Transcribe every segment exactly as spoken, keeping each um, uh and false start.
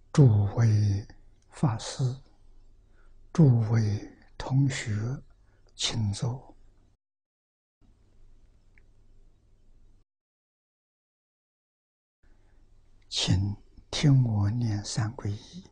诸位法师、诸位同学，请坐。请听我念三皈依。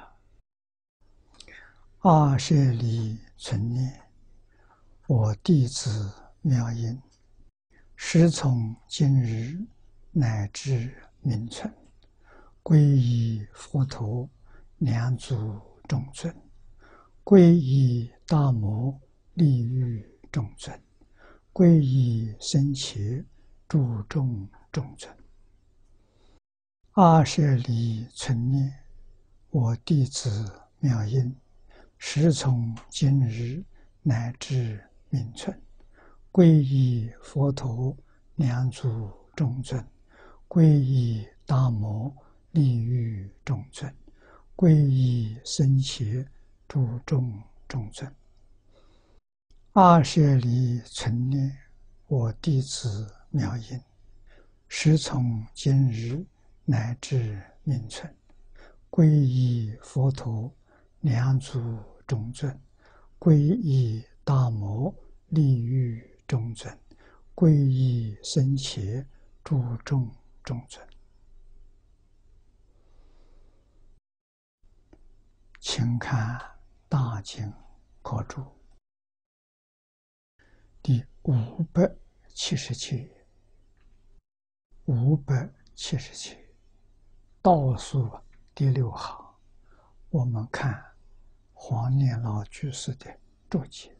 阿舍利存念，我弟子妙音，师从今日乃至明存，皈依佛陀，两祖众尊，皈依大摩利欲众尊，皈依僧伽诸众众尊。阿舍利存念，我弟子妙音，师从今日乃至明存，皈依佛陀，两祖众尊，皈依大摩利欲众尊，皈依僧伽诸众众尊。阿舍利存念，我弟子妙音，师从今日乃至明存，皈依佛陀，两祖众尊，皈依大摩利欲众尊，皈依僧伽诸众众尊。请看大经课注第五百七十七页，五百七十七倒数第六行，我们看黄念老居士的注解。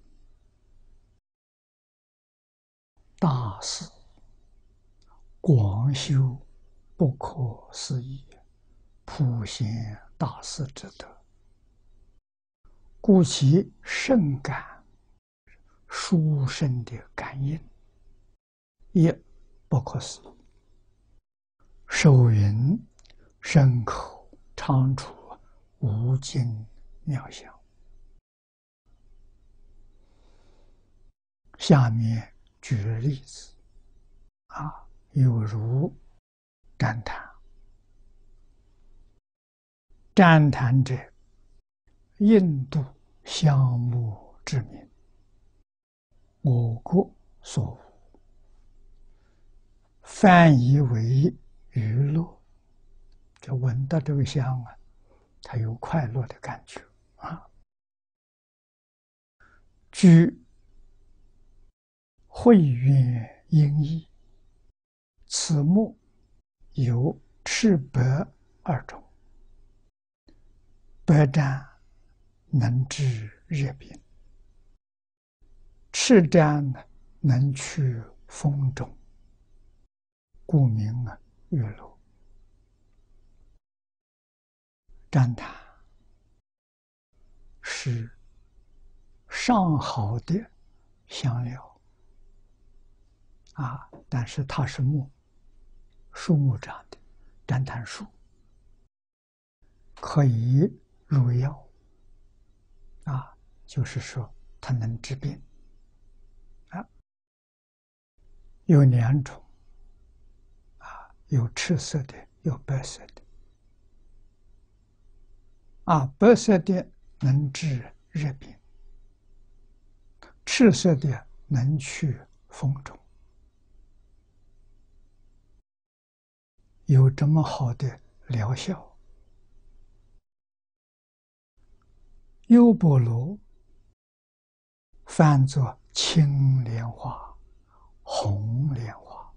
大事广修不可思议，普贤大士之德，故其甚感殊胜的感应也不可思议。受云深口常处无尽妙相。下面举例子啊，有如赞叹。赞叹者，印度香木之名，我国所无，翻译为娱乐。就闻到这个香啊，它有快乐的感觉啊。据慧远音译，此木有赤白二种，白湛能治热病，赤湛能去风肿，故名啊娱乐。赞叹是上好的香料啊，但是它是木，树木长的赞叹树，可以入药啊，就是说它能治病啊。有两种啊，有赤色的，有白色的啊。白色的能治热病，赤色的能去风肿。有这么好的疗效，优波罗翻作青莲花、红莲花。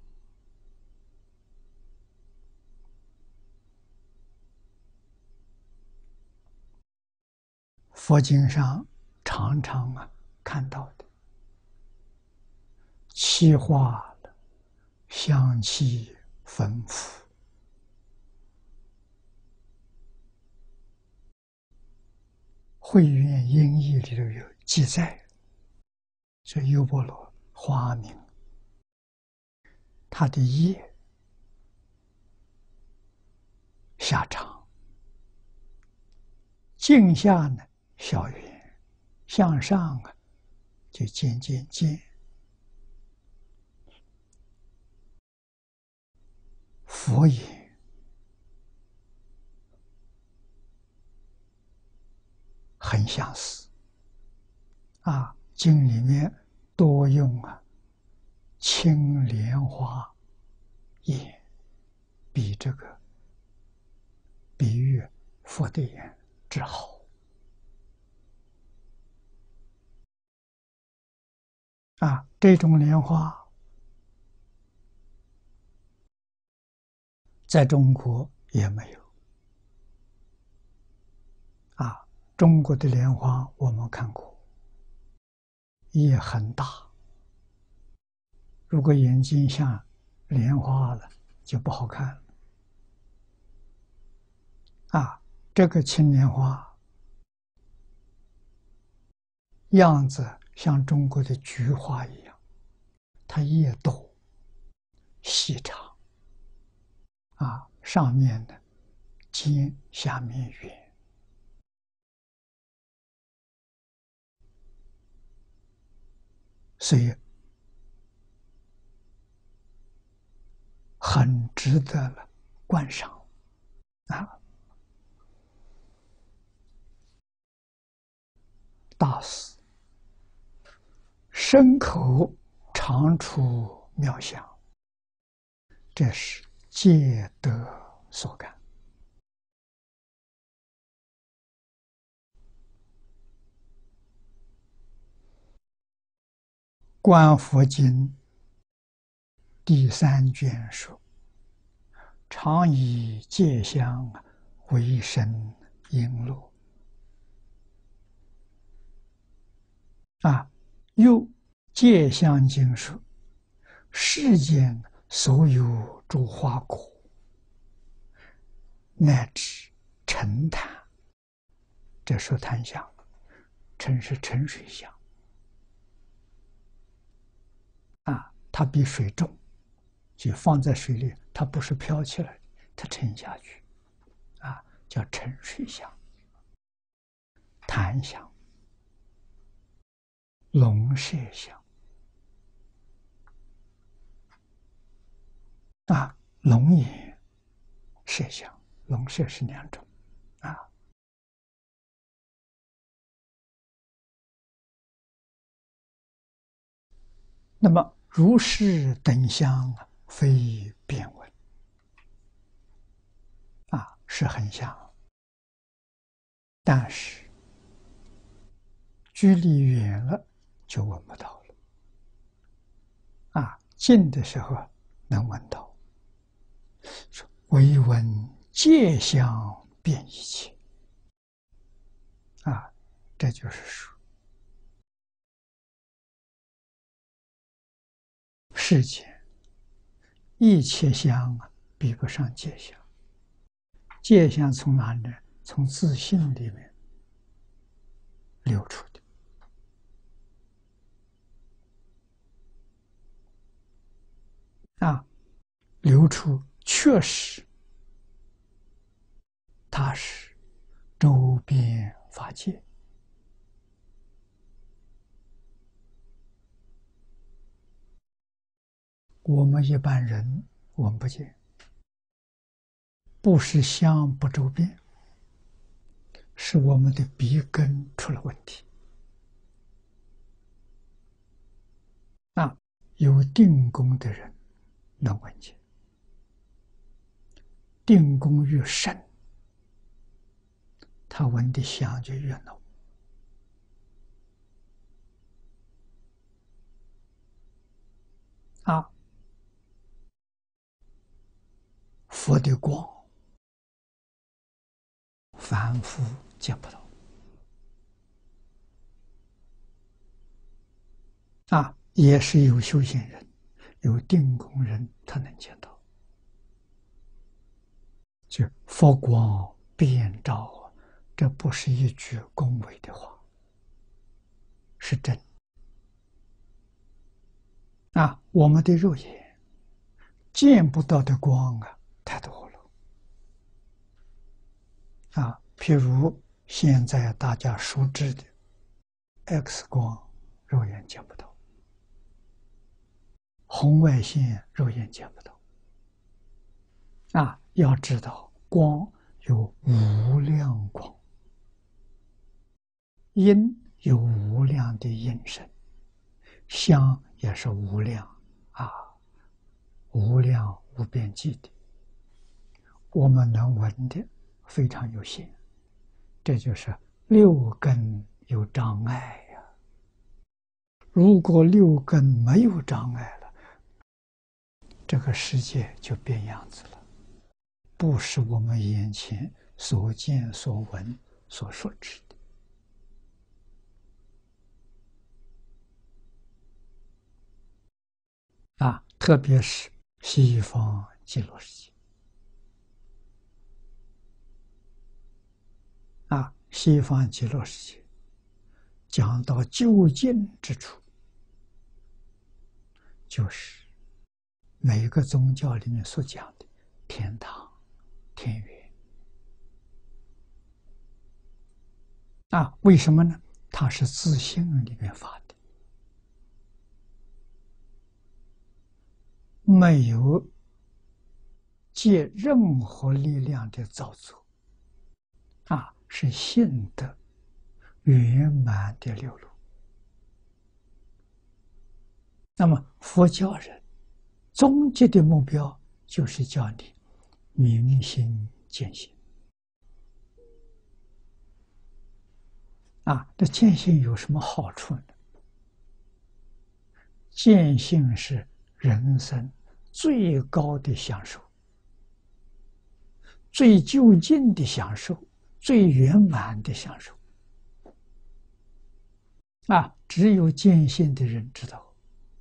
佛经上常常啊看到的，气化了，香气丰富。慧远音译里头有记载，这优波罗花名，它的叶下长，茎下呢小圆，向上啊就渐渐尖。佛言相似。啊，经里面多用啊青莲花眼，比这个比喻佛的眼之好。啊，这种莲花在中国也没有。啊，中国的莲花我们看过，也很大。如果眼睛像莲花了，就不好看了。啊，这个青莲花样子像中国的菊花一样，它叶多细长，啊，上面的尖，下面圆，所以很值得了观赏。啊，大师身口常处妙相，这是戒德所感。观佛经第三卷说：常以戒相为生璎珞。啊，又戒相经说：世间所有诸花果，乃至沉檀，这说檀香，沉是沉水香。啊，它比水重，就放在水里，它不是飘起来，它沉下去，啊，叫沉水香。檀香、龙麝香，啊，龙眼、麝香，龙麝是两种，啊。那么如是等香，非变闻，啊，是很像，但是距离远了就闻不到了。啊，近的时候能闻到。说唯闻戒香遍一切。啊，这就是说，世间一切香比不上戒香。戒香从哪里呢？从自信里面流出的。啊，流出确实，它是周边法界。我们一般人闻不见，不是香不周边，是我们的鼻根出了问题。啊，有定功的人能闻见，定功越深，他闻的香就越浓。啊，佛的光，凡夫见不到。啊，也是有修行人、有定功人，他能见到。就佛光遍照，这不是一句恭维的话，是真。啊，我们的肉眼见不到的光啊，太多了。啊，譬如现在大家熟知的 X 光，肉眼见不到；红外线肉眼见不到。啊，要知道光有无量光， 因有无量的因身，香也是无量啊，无量无边际的，我们能闻的非常有限，这就是六根有障碍呀。如果六根没有障碍了，这个世界就变样子了，不是我们眼前所见所闻所说知的。啊，特别是西方极乐世界。啊，西方极乐世界讲到究竟之处，就是每一个宗教里面所讲的天堂、天园。啊，为什么呢？它是自性里面发的，没有借任何力量的造作，啊，是性德圆满的流露。那么佛教人终极的目标就是叫你明心见性。啊，这见性有什么好处呢？见性是人生最高的享受，最究竟的享受，最圆满的享受。啊，只有见性的人知道。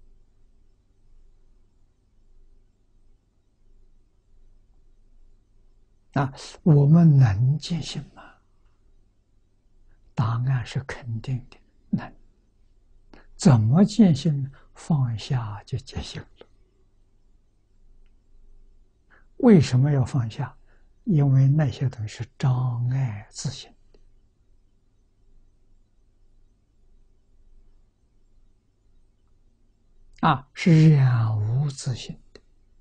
啊，我们能见性吗？答案是肯定的，能。怎么见性？放下就见性了。为什么要放下？因为那些东西是障碍自性的，啊，是染污自性的，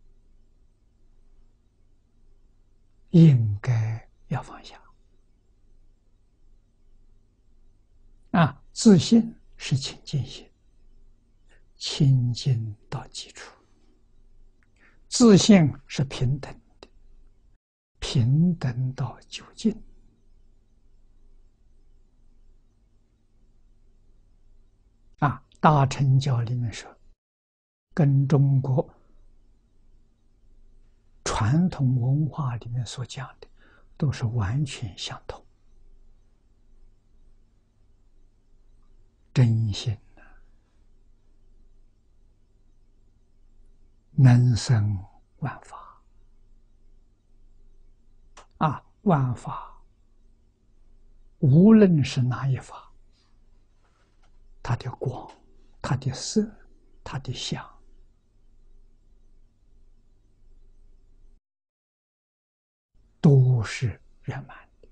应该要放下。啊，自性是清净心，清净到基础；自性是平等的，平等到究竟。啊，大乘教里面说，跟中国传统文化里面所讲的都是完全相同。真心能生万法。啊，万法无论是哪一法，它的光、它的色、它的相，都是圆满的，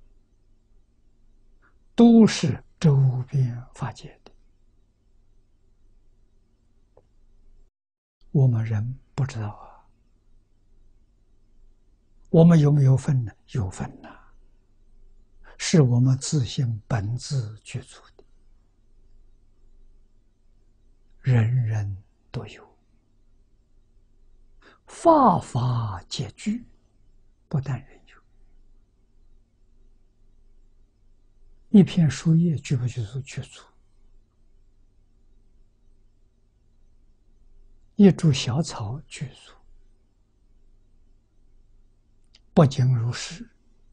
都是周边法界的。我们人不知道啊，我们有没有份呢？有份呐、啊，是我们自性本自具足的，人人都有。法法皆具，不但人有。一片树叶具不具足？具足。一株小草具足。不仅如是，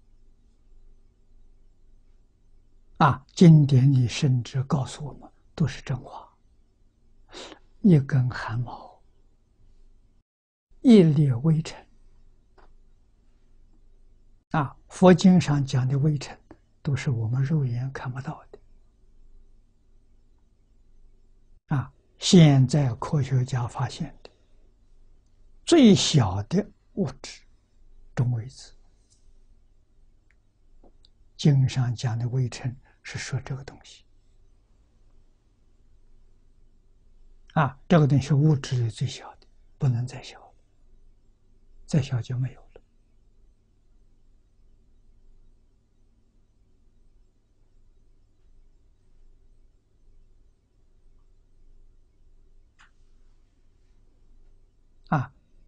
啊，经典里甚至告诉我们，都是真话。一根汗毛，一粒微尘，啊，佛经上讲的微尘，都是我们肉眼看不到的。啊，现在科学家发现的最小的物质，中微子。经上讲的微尘是说这个东西。啊，这个东西是物质里最小的，不能再小了，再小就没有了。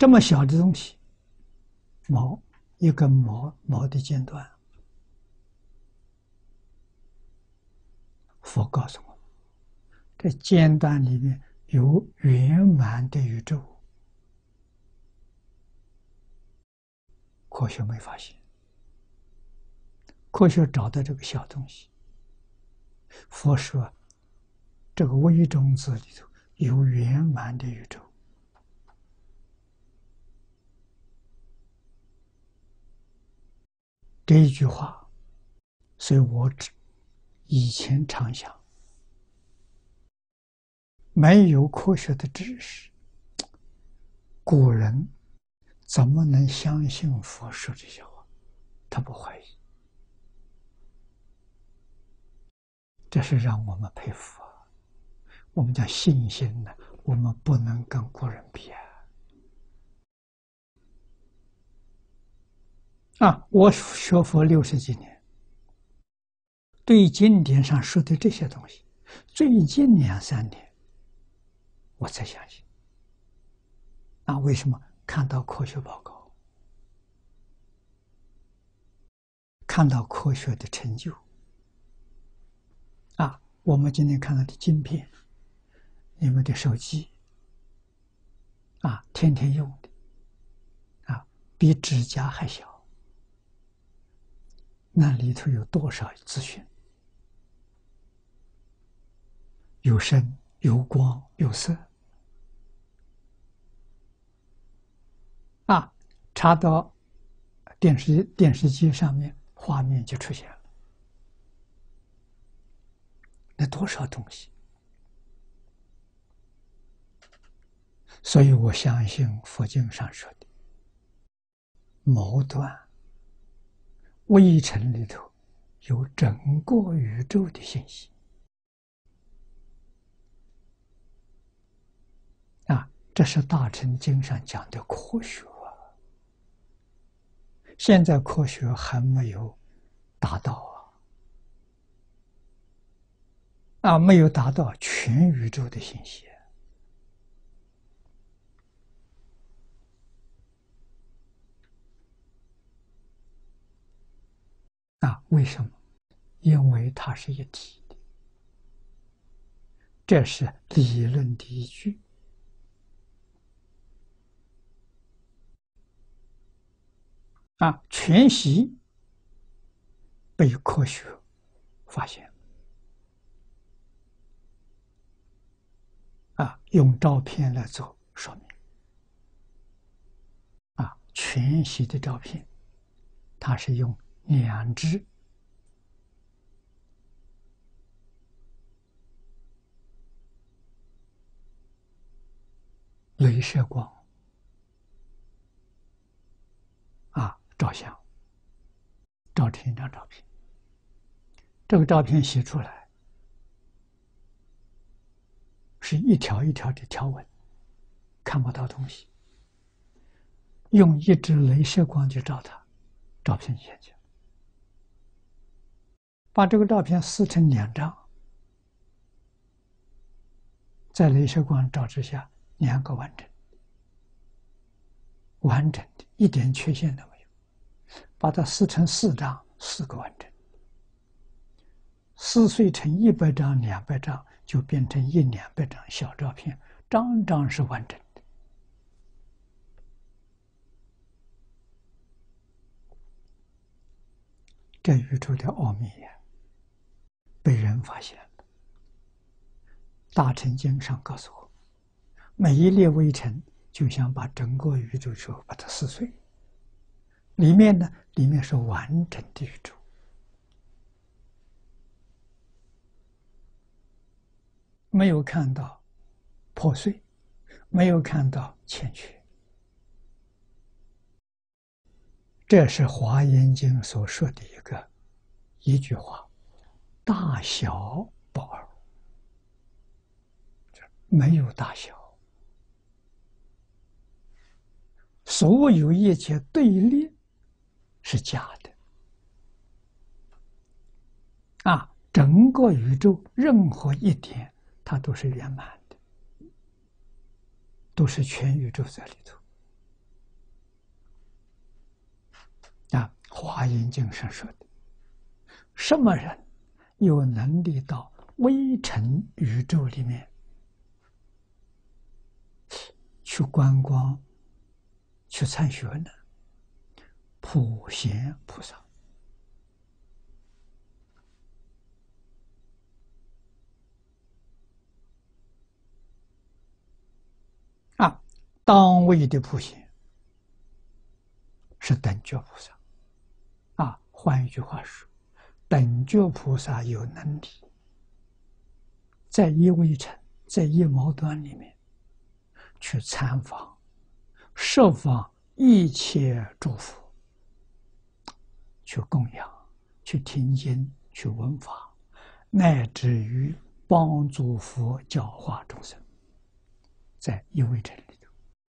这么小的东西，毛一根毛毛的尖端，佛告诉我，这尖端里面有圆满的宇宙，科学没发现，科学找到这个小东西。佛说，这个微种子里头有圆满的宇宙。这一句话，所以我只以前常想，没有科学的知识，古人怎么能相信佛说这些话？他不怀疑，这是让我们佩服啊！我们叫信心呢，我们不能跟古人比啊！啊，我学佛六十几年，对经典上说的这些东西，最近两三年我才相信。啊，为什么？看到科学报告，看到科学的成就。啊，我们今天看到的晶片，你们的手机，啊，天天用的，啊，比指甲还小，那里头有多少资讯？有声、有光、有色。啊，插到电视电视机上面，画面就出现了。那多少东西？所以我相信佛经上说的毛断微尘里头有整个宇宙的信息。啊，这是大乘经上讲的科学啊。现在科学还没有达到啊，啊，没有达到全宇宙的信息。啊，为什么？因为它是一体的，这是理论的依据。啊，全息被科学发现。啊，用照片来做说明。啊，全息的照片，它是用两支镭射光啊照相，照成一张照片。这个照片写出来是一条一条的条纹，看不到东西。用一支镭射光去照它，照片现去。把这个照片撕成两张，在镭射光照之下，两个完整，完整的，一点缺陷都没有。把它撕成四张，四个完整。撕碎成一百张、两百张，就变成一两百张小照片，张张是完整的。这宇宙的奥秘呀，被人发现了。大乘经上告诉我，每一粒微尘就像把整个宇宙说把它撕碎，里面呢，里面是完整的宇宙。没有看到破碎，没有看到欠缺。这是《华严经》所说的一个一句话：大小不二，没有大小。所有一切对立是假的。啊，整个宇宙任何一点，它都是圆满的，都是全宇宙在里头。 华严经上说的，什么人有能力到微尘宇宙里面去观光、去参学呢？普贤菩萨。啊，当位的普贤是等觉菩萨。啊，换一句话说，等觉菩萨有能力在一微尘、在一毛端里面去参访、设访一切诸佛，去供养、去听经、去闻法，乃至于帮助佛教化众生，在一微尘里头。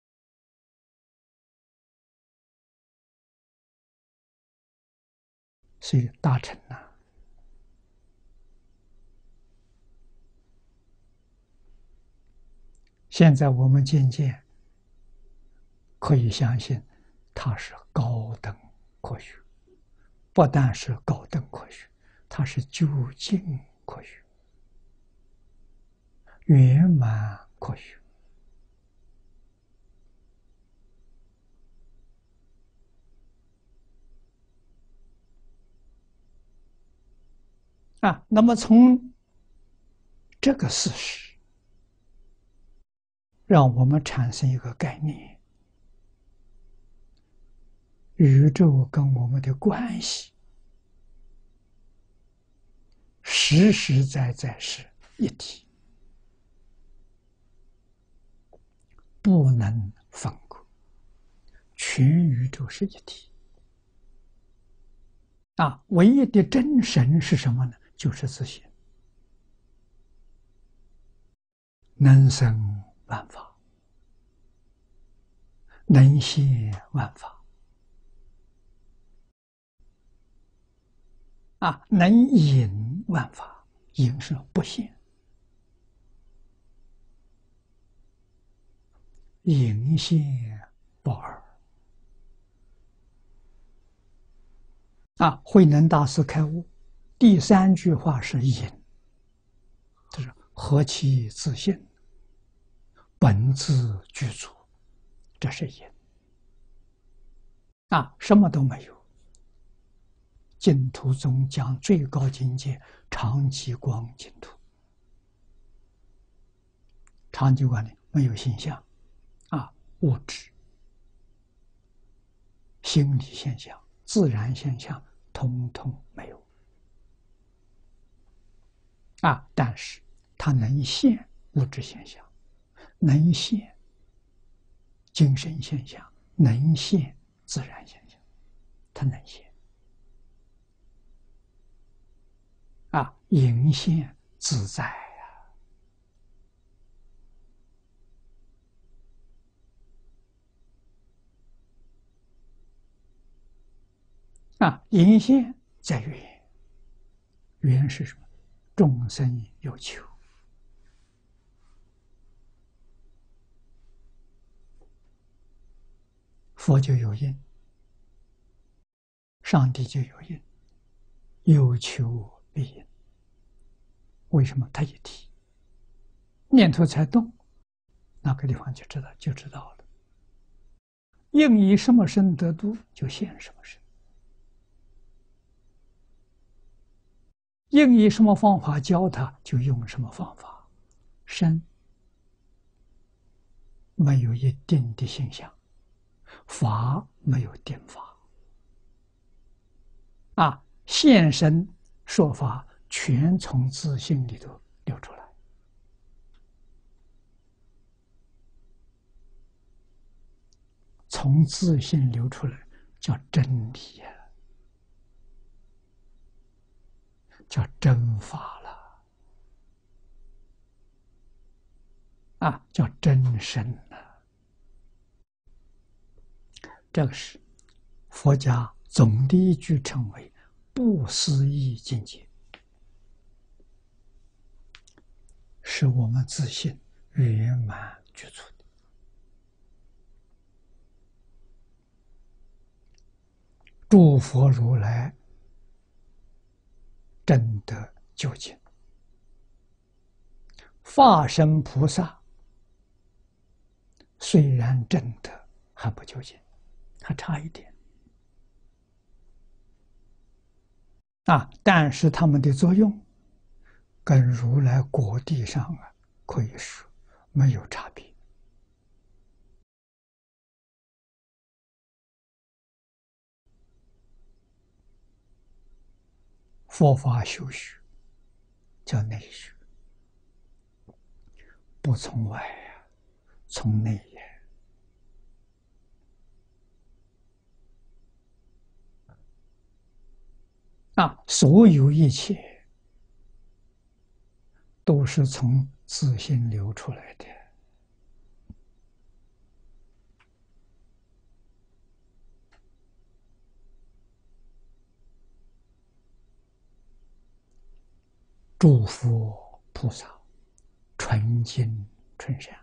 所以大乘呐、啊，现在我们渐渐可以相信，它是高等科学，不但是高等科学，它是究竟科学、圆满科学。啊，那么从这个事实，让我们产生一个概念：宇宙跟我们的关系，实实在在是一体，不能分割。全宇宙是一体。啊，唯一的真神是什么呢？就是自性，能生万法，能现万法。啊，能引万法，引是不现，引现不二。啊，慧能大师开悟，第三句话是引，就是何其自性，本自具足，这是引。啊，什么都没有。净土宗讲最高境界，常寂光净土。常寂光里没有形象，啊，物质、心理现象、自然现象，通通没有。啊，但是它能现物质现象，能现精神现象，能现自然现象，它能现。啊，隐现自在呀！啊，隐现在缘，缘是什么？众生有求，佛就有因，上帝就有因，有求必应。为什么？它一体，念头才动，那个地方就知道，就知道了。应以什么身得度，就现什么身；应以什么方法教他，就用什么方法。身没有一定的形象，法没有定法。啊，现身说法全从自性里头流出来。从自性流出来叫真理呀、啊，叫真法了，啊，叫真身了、啊。这个是佛家总的一句称为不思议境界，是我们自性圆满具足的。 诸佛如来证得究竟，化身菩萨虽然证得还不究竟，还差一点啊！但是他们的作用跟如来果地上啊，可以说没有差别。佛法修学叫内学，不从外呀，从内也。啊，所有一切都是从自心流出来的。诸佛菩萨纯净纯善，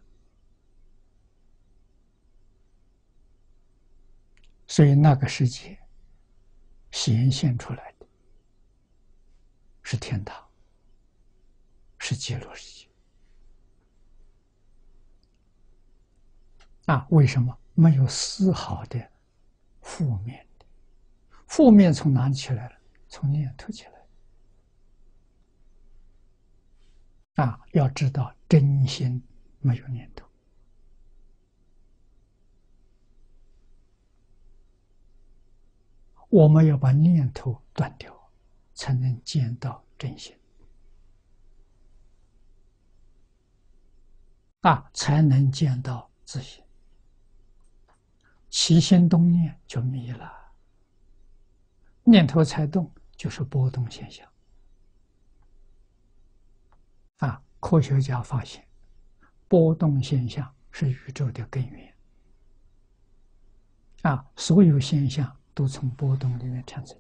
所以那个世界显现出来的是天堂，是极乐世界。啊，为什么没有丝毫的负面的？负面从哪里起来了？从念头起来。啊，要知道真心没有念头。我们要把念头断掉，才能见到真心。啊，才能见到自信。起心动念就迷了，念头才动就是波动现象。啊，科学家发现，波动现象是宇宙的根源。啊，所有现象都从波动里面产生。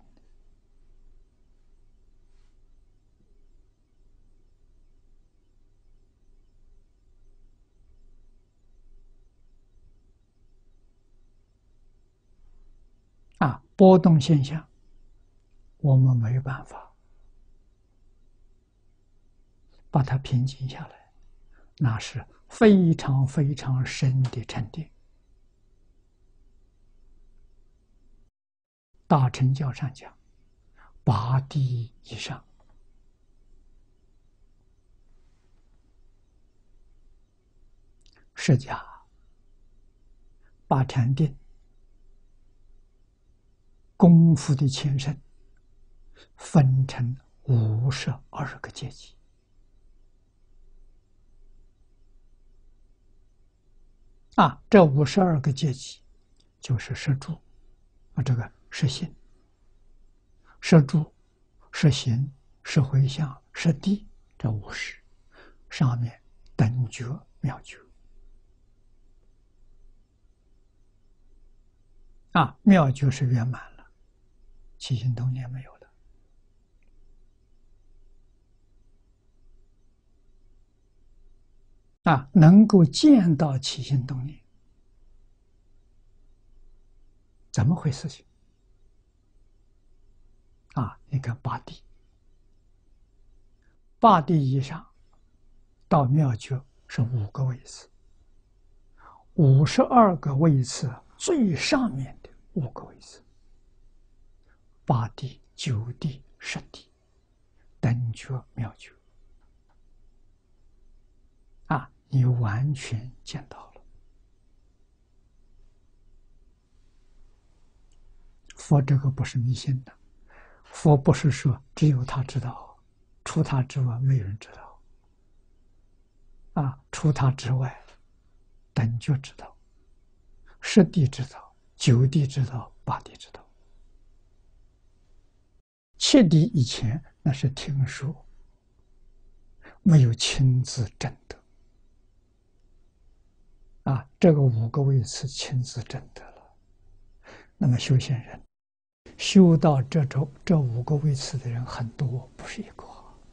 啊，波动现象，我们没有办法把它平静下来，那是非常非常深的沉淀。大乘教上讲，八地以上，释迦把禅定功夫的前身分成五十二个阶级。啊，这五十二个阶级就是摄住啊，这个摄心、摄住、摄行、摄回向、摄地，这五十上面等觉、妙觉。啊，妙觉是圆满了，起心动念没有了。啊，能够见到起心动念，怎么回事情？啊，你看八地，八地以上到妙觉是五个位次，五十二个位次最上面的五个位次，八地、九地、十地，等觉、妙觉。啊，你完全见到了。佛这个不是迷信的，佛不是说只有他知道，除他之外没有人知道。啊，除他之外，等觉知道，十地知道，九地知道，八地知道。七地以前那是听说，没有亲自证得。啊，这个五个位次亲自证得了。那么修行人修到这种这五个位次的人很多，不是一个。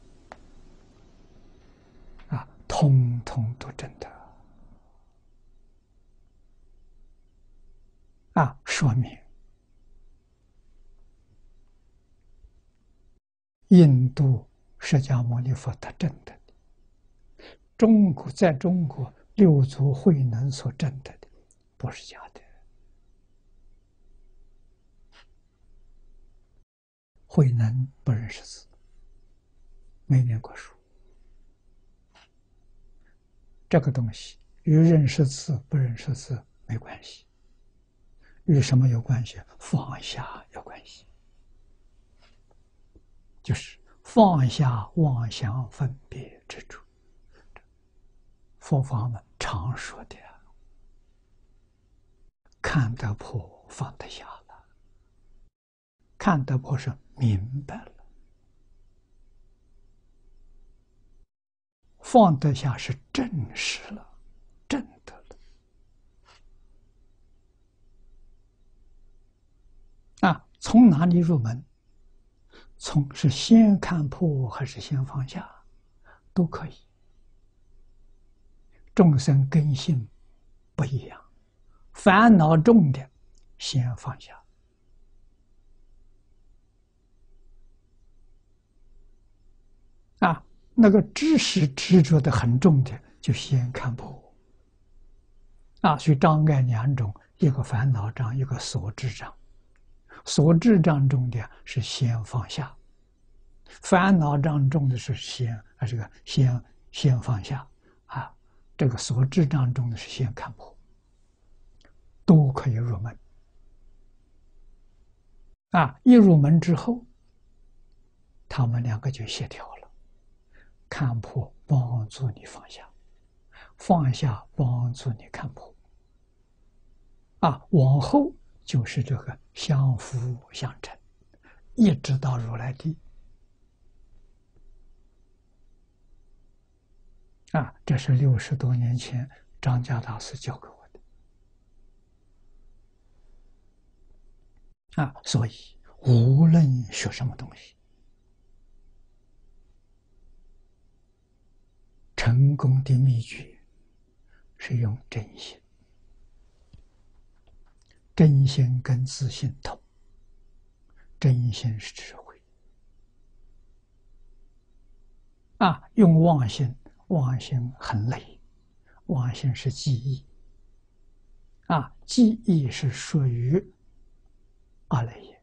啊，通通都证得。啊，说明印度释迦牟尼佛他证得的，中国在中国六祖慧能所证得的，不是假的。慧能不认识字，没念过书，这个东西与认识字不认识字没关系，与什么有关系？放下有关系，就是放下妄想分别之处。佛法们常说的，看得破，放得下了。看得破是明白了，放得下是证实了，证得了。啊，从哪里入门？从是先看破还是先放下，都可以。众生根性不一样，烦恼重的先放下。啊，那个知识执着的很重的，就先看破。啊，所以障碍两种，一个烦恼障，一个所知障。所知障重的是先放下，烦恼障重的是先啊，这个先先放下啊，这个所知障重的是先看破，都可以入门。啊，一入门之后，他们两个就协调了，看破帮助你放下，放下帮助你看破。啊，往后就是这个相辅相成，一直到如来地。啊，这是六十多年前张家大师教给我的。啊，所以无论学什么东西，成功的秘诀是用真心。真心跟自信同，真心是智慧。啊，用妄心，妄心很累，妄心是记忆。啊，记忆是属于阿赖耶，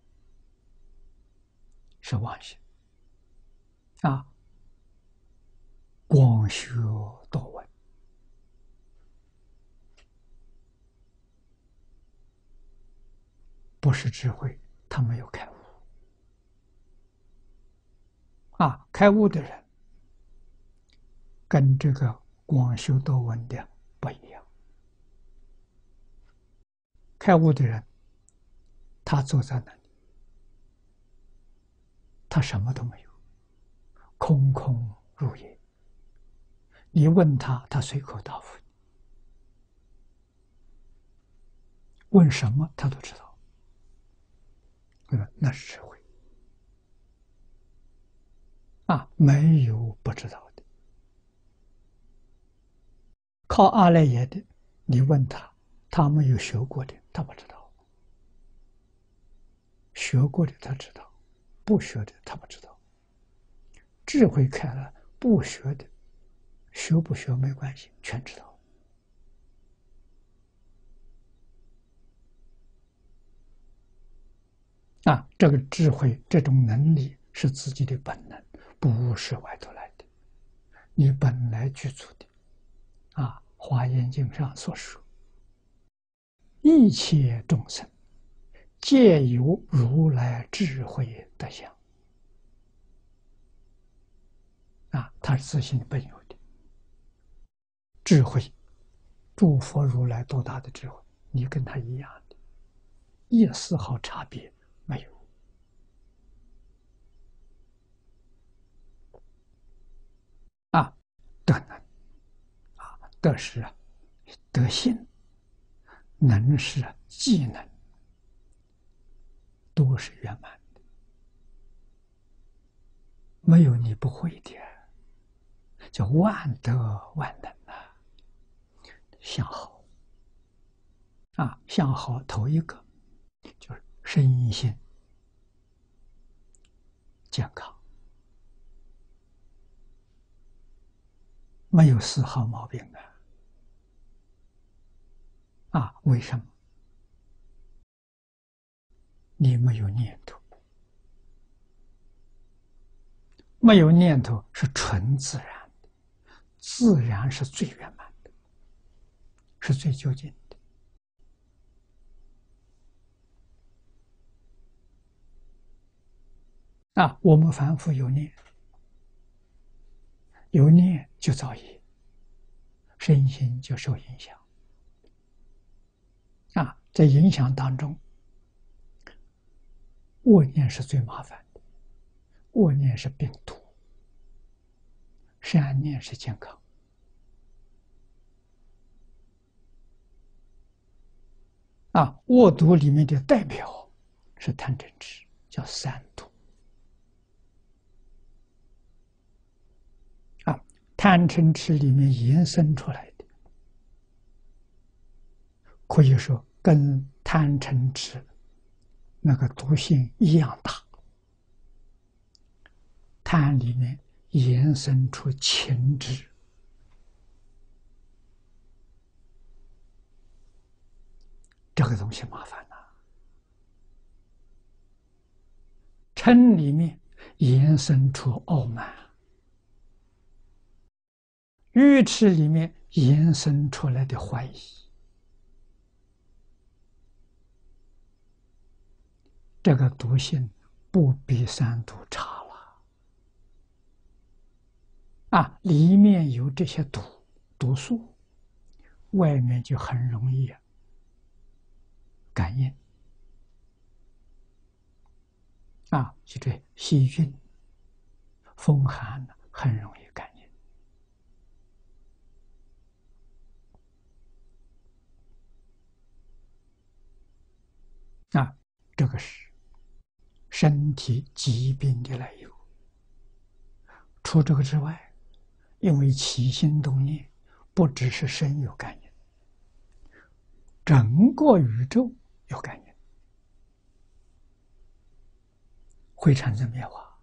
是妄心。啊，广修多闻，不是智慧，他没有开悟。啊，开悟的人跟这个广修多闻的不一样。开悟的人，他坐在那里，他什么都没有，空空如也。你问他，他随口答复你，问什么他都知道。那是智慧。啊，没有不知道的。靠阿赖耶的，你问他，他没有学过的，他不知道；学过的他知道，不学的他不知道。智慧开了，不学的，学不学没关系，全知道。啊，这个智慧，这种能力是自己的本能，不是外头来的，你本来具足的。啊，《华严经》上所说，一切众生皆有如来智慧德相。啊，他是自信本有的智慧，诸佛如来多大的智慧，你跟他一样的，一丝毫差别没有。啊，德能，啊，德是德性，能是技能，都是圆满的，没有你不会的，叫万德万能啊。相好，啊，相好头一个就是身心健康， 没有丝毫毛病啊！啊，为什么？你没有念头，没有念头是纯自然的，自然是最圆满的，是最究竟的。啊，我们凡夫有念，有念就造业，身心就受影响。啊，在影响当中，恶念是最麻烦的，恶念是病毒，善念是健康。啊，恶毒里面的代表是贪嗔痴，叫三毒。啊，贪嗔痴里面延伸出来的，可以说跟贪嗔痴那个毒性一样大。贪里面延伸出情执，这个东西麻烦了。嗔里面延伸出傲慢，愚痴里面延伸出来的怀疑，这个毒性不比三毒差了。啊，里面有这些毒毒素，外面就很容易感应。啊，就这细菌、风寒呢，很容易感应。啊，这个是身体疾病的来由。除这个之外，因为起心动念，不只是身有感应，整个宇宙有感应，会产生变化。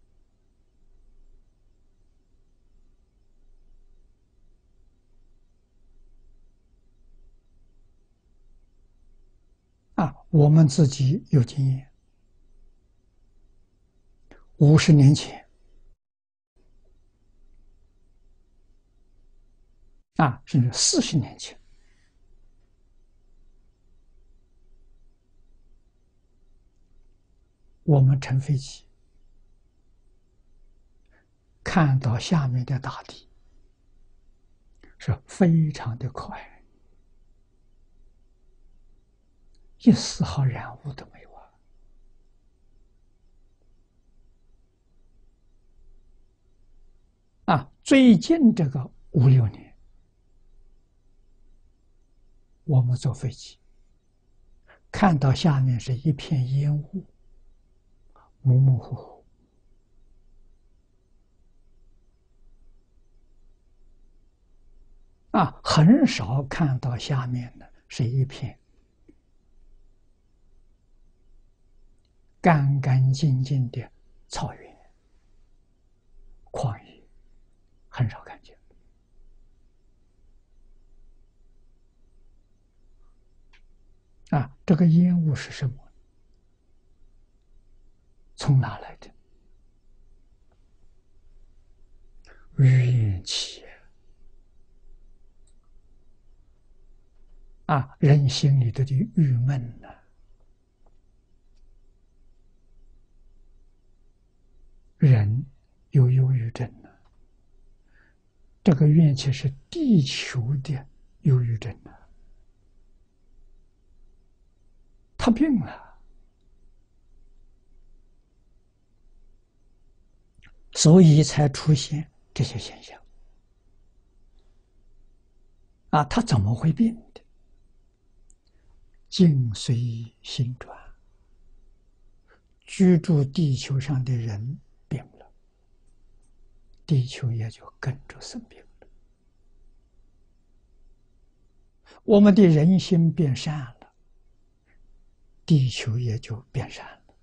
啊，我们自己有经验。五十年前，啊，甚至四十年前，我们乘飞机，看到下面的大地，是非常的可爱，一丝毫染污都没有啊！啊，最近这个五六年，我们坐飞机，看到下面是一片烟雾，模模糊糊。啊，很少看到下面的是一片干干净净的草原、旷野，很少看见。啊，这个烟雾是什么？从哪来的？怨气啊，人心里头的郁闷呢、啊？人有忧郁症呢、啊，这个怨气是地球的忧郁症呢、啊，他病了，所以才出现这些现象。啊，他怎么会病的？境随心转，居住地球上的人病了，地球也就跟着生病了。我们的人心变善了，地球也就变善了。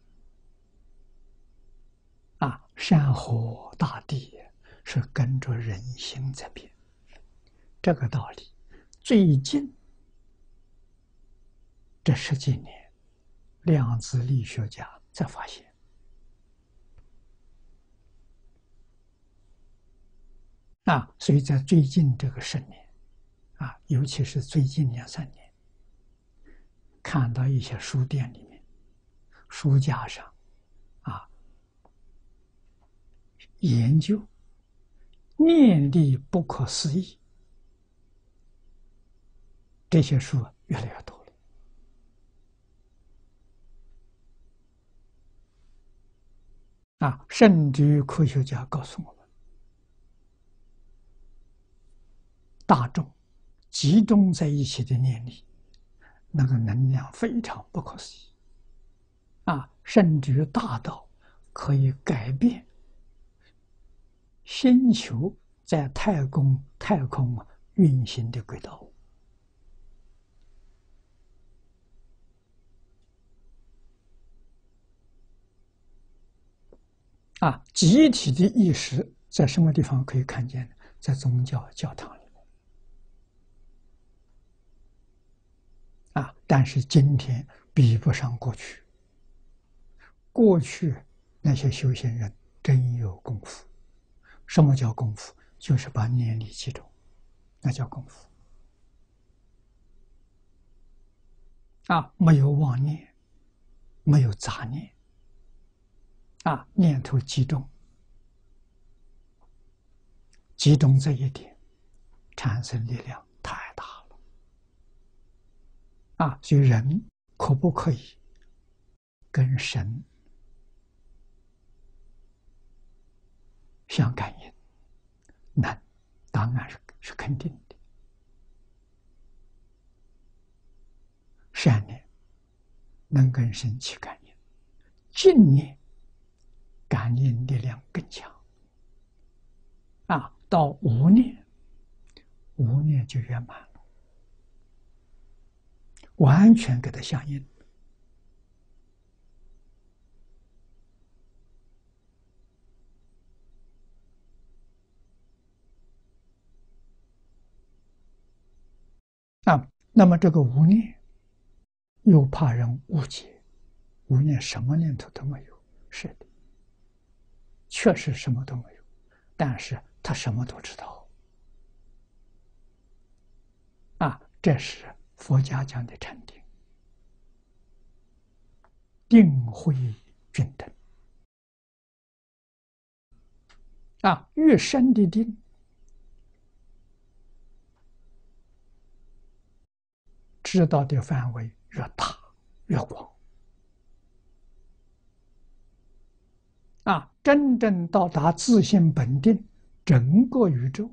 啊，山河大地是跟着人心在变。 这个道理，最近这十几年，量子力学家才发现。啊，所以在最近这个十年，啊，尤其是最近两三年，看到一些书店里面、书架上，啊，研究念力不可思议，这些书越来越多了。啊，甚至于科学家告诉我们，大众集中在一起的念力，那个能量非常不可思议，啊，甚至于大到可以改变星球在太空太空运行的轨道。啊，集体的意识在什么地方可以看见呢？在宗教教堂里面。啊，但是今天比不上过去。过去那些修行人真有功夫。什么叫功夫？就是把念力集中，那叫功夫。啊，没有妄念，没有杂念。啊，念头集中，集中这一点，产生力量太大了。啊，所以人可不可以跟神相感应？能，当然是是肯定的。善念能跟神起感应，净念感应力量更强。啊，到无念，无念就圆满了，完全跟它相应。啊，那么这个无念又怕人误解，无念什么念头都没有，是的，确实什么都没有，但是他什么都知道。啊，这是佛家讲的禅定，定慧均等。啊，越深的定，知道的范围越大越广。啊，真正到达自性本定，整个宇宙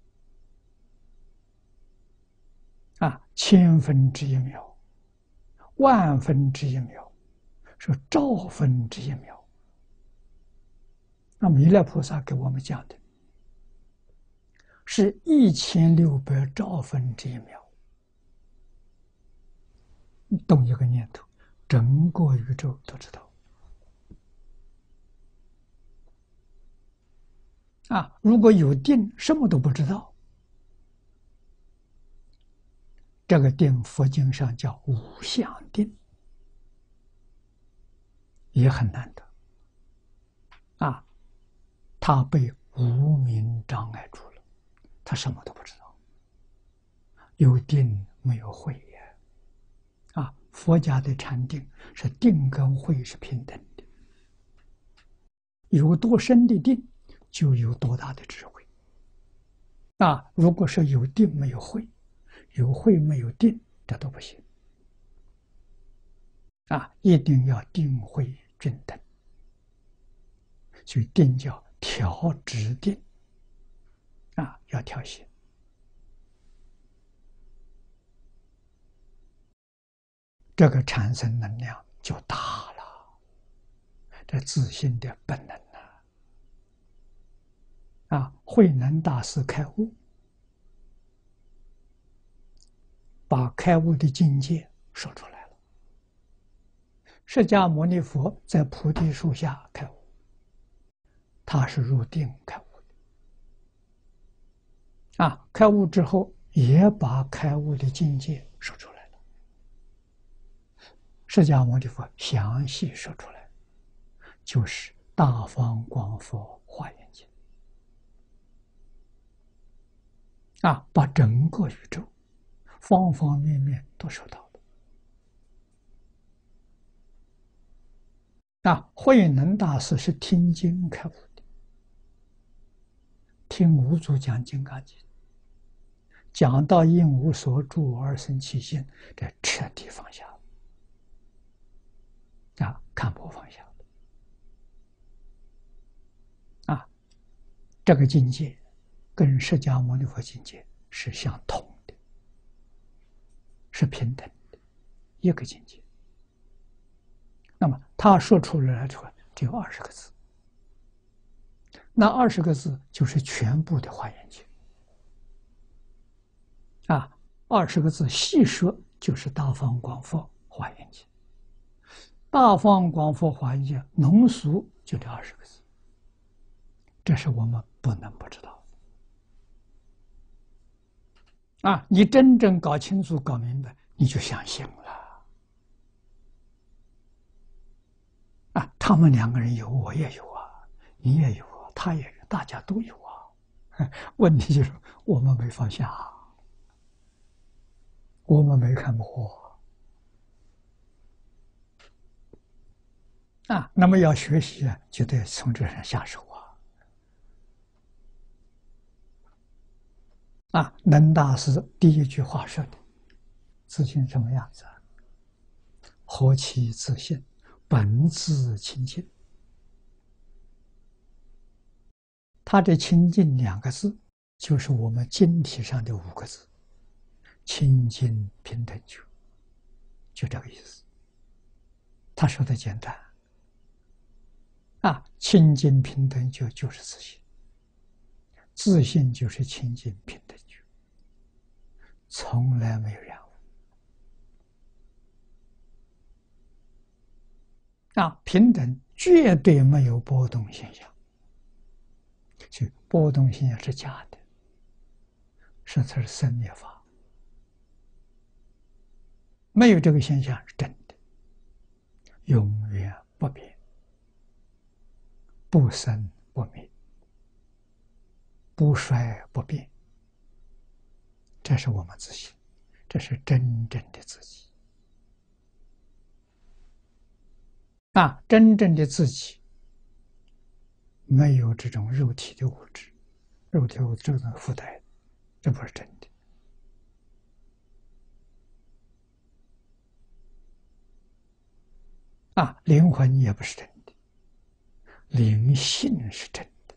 啊，千分之一秒，万分之一秒，是兆分之一秒。那弥勒菩萨给我们讲的是一千六百兆分之一秒，动一个念头，整个宇宙都知道。啊，如果有定，什么都不知道，这个定佛经上叫无相定，也很难得。啊，他被无明障碍住了，他什么都不知道，有定没有慧也。啊，佛家的禅定是定跟慧是平等的，有多深的定，就有多大的智慧。啊，如果是有定没有慧，有慧没有定，这都不行。啊，一定要定慧均等，所以定叫调止定。啊，要调息，这个产生能量就大了，这自信的本能啊！啊，慧能大师开悟，把开悟的境界说出来了。释迦牟尼佛在菩提树下开悟，他是入定开悟啊，开悟之后也把开悟的境界说出来了。释迦牟尼佛详细说出来，就是大方广佛华严经啊，把整个宇宙方方面面都说到了。啊，慧能大师是听经开悟的，听五祖讲《金刚经》，讲到应无所住而生其心，这彻底放下了，啊，看破放下了，啊，这个境界跟释迦牟尼佛境界是相同的，是平等的一个境界。那么他说出来之后只有二十个字，那二十个字就是全部的华严经啊，二十个字细说就是大方广佛华严经。大方广佛华严经浓缩就这二十个字，这是我们不能不知道啊！你真正搞清楚、搞明白，你就相信了啊！他们两个人有，我也有啊，你也有啊，他也有，大家都有啊。问题就是我们没放下，我们没看破啊。那么要学习啊，就得从这上下手啊。啊，能大师第一句话说的：“自信什么样子啊？何其自信，本自清净。”他这“清净”两个字，就是我们经体上的五个字：清净平等觉，就这个意思。他说的简单啊，清净平等觉就是自信，自信就是清净平等觉，从来没有染污啊，平等绝对没有波动现象。就波动现象是假的，是它是生灭法，没有这个现象是真的，永远不变，不生不灭，不衰不变。这是我们自信，这是真正的自己啊！真正的自己没有这种肉体的物质，肉体物质这种附带，这不是真的啊！灵魂也不是真的，灵性是真的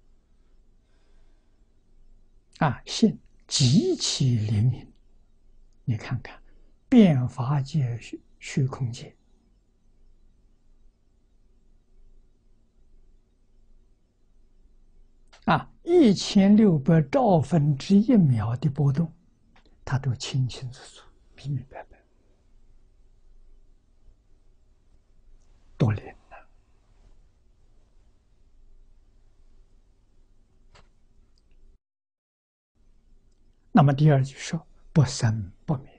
啊！性极其灵敏，你看看，变法界、虚虚空界啊，一千六百兆分之一秒的波动，它都清清楚楚、明明白白，多灵啊！那么第二句说不生不灭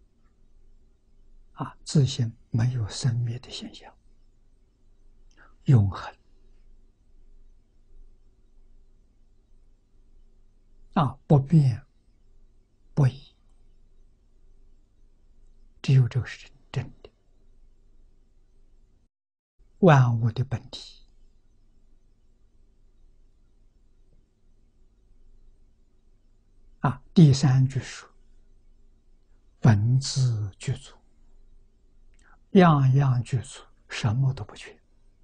啊，自性没有生灭的现象，永恒啊，不变不移，只有这个是真的，万物的本体啊。第三句说本自具足，样样具足，什么都不缺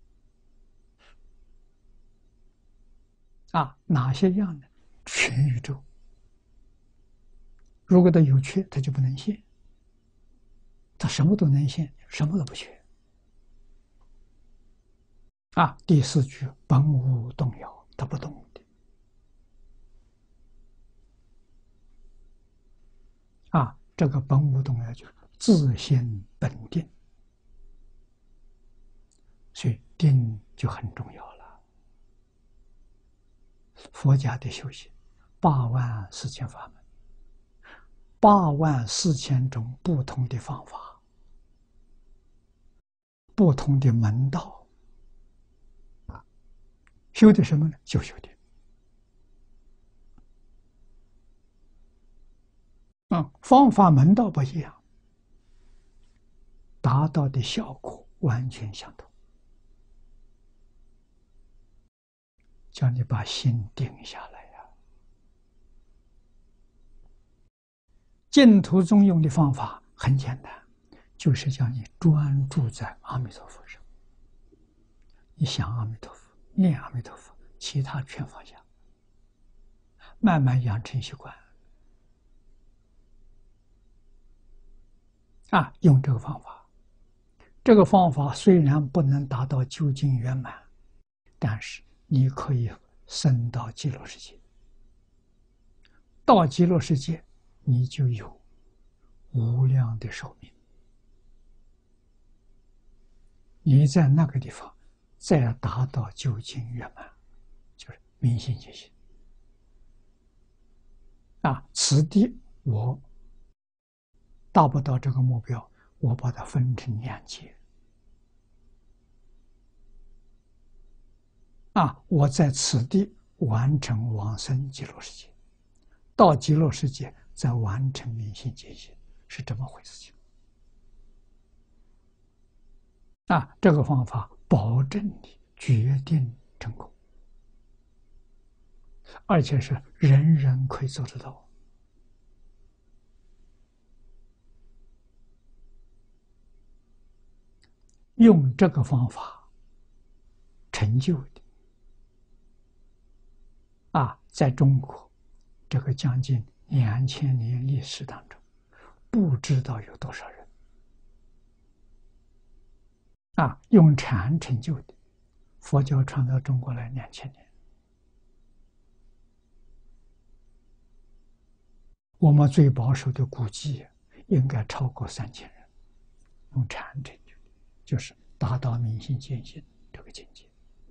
啊。哪些样呢？全宇宙。如果它有缺，它就不能现。它什么都能现，什么都不缺啊。第四句本无动摇，它不动的啊。这个本无动摇就是自性本定，所以定就很重要了。佛家的修行八万四千法门，八万四千种不同的方法，不同的门道，修的什么呢？就修的啊，方法门道不一样，达到的效果完全相同。叫你把心定下来呀！净土中用的方法很简单，就是叫你专注在阿弥陀佛上。你想阿弥陀佛，念阿弥陀佛，其他全放下，慢慢养成习惯。啊，用这个方法，这个方法虽然不能达到究竟圆满，但是你可以升到极乐世界。到极乐世界，你就有无量的寿命。你在那个地方再达到究竟圆满，就是明心见性。啊，此地我达不到这个目标，我把它分成两节。啊，我在此地完成往生极乐世界，到极乐世界再完成明心见性，是这么回事情。啊，这个方法保证你决定成功，而且是人人可以做得到。用这个方法成就的啊，在中国这个将近两千年历史当中，不知道有多少人啊，用禅成就的。佛教传到中国来两千年，我们最保守的估计应该超过三千人，用禅成就，就是达到明心见性这个境界。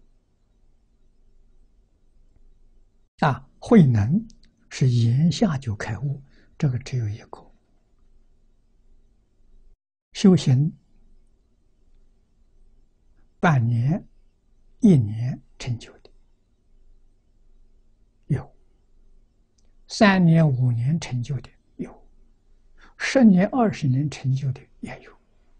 啊，慧能是言下就开悟，这个只有一个。修行半年、一年成就的有，三年、五年成就的有，十年、二十年成就的也有。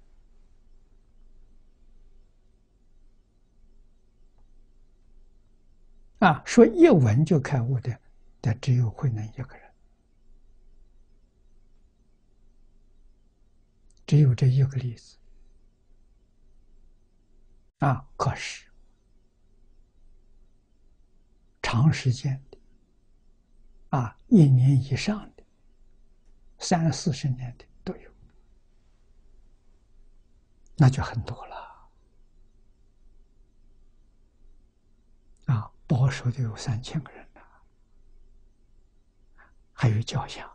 啊，说一闻就开悟的，但只有慧能一个人，只有这一个例子。啊，可是长时间的，啊，一年以上的，三四十年的都有，那就很多了。啊，保守的有三千个人了，还有教下，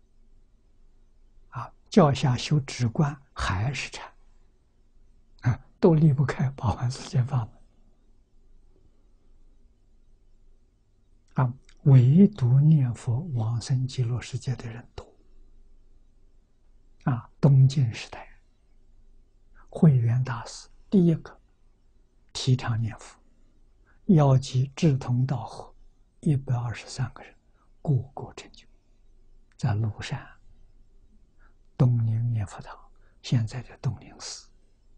啊，教下修止观还是禅，啊，都离不开八万四千法门。啊，唯独念佛往生极乐世界的人多。啊，东晋时代，慧远大师第一个提倡念佛，邀集志同道合一百二十三个人，个个成就，在庐山东宁念佛堂，现在的东宁寺。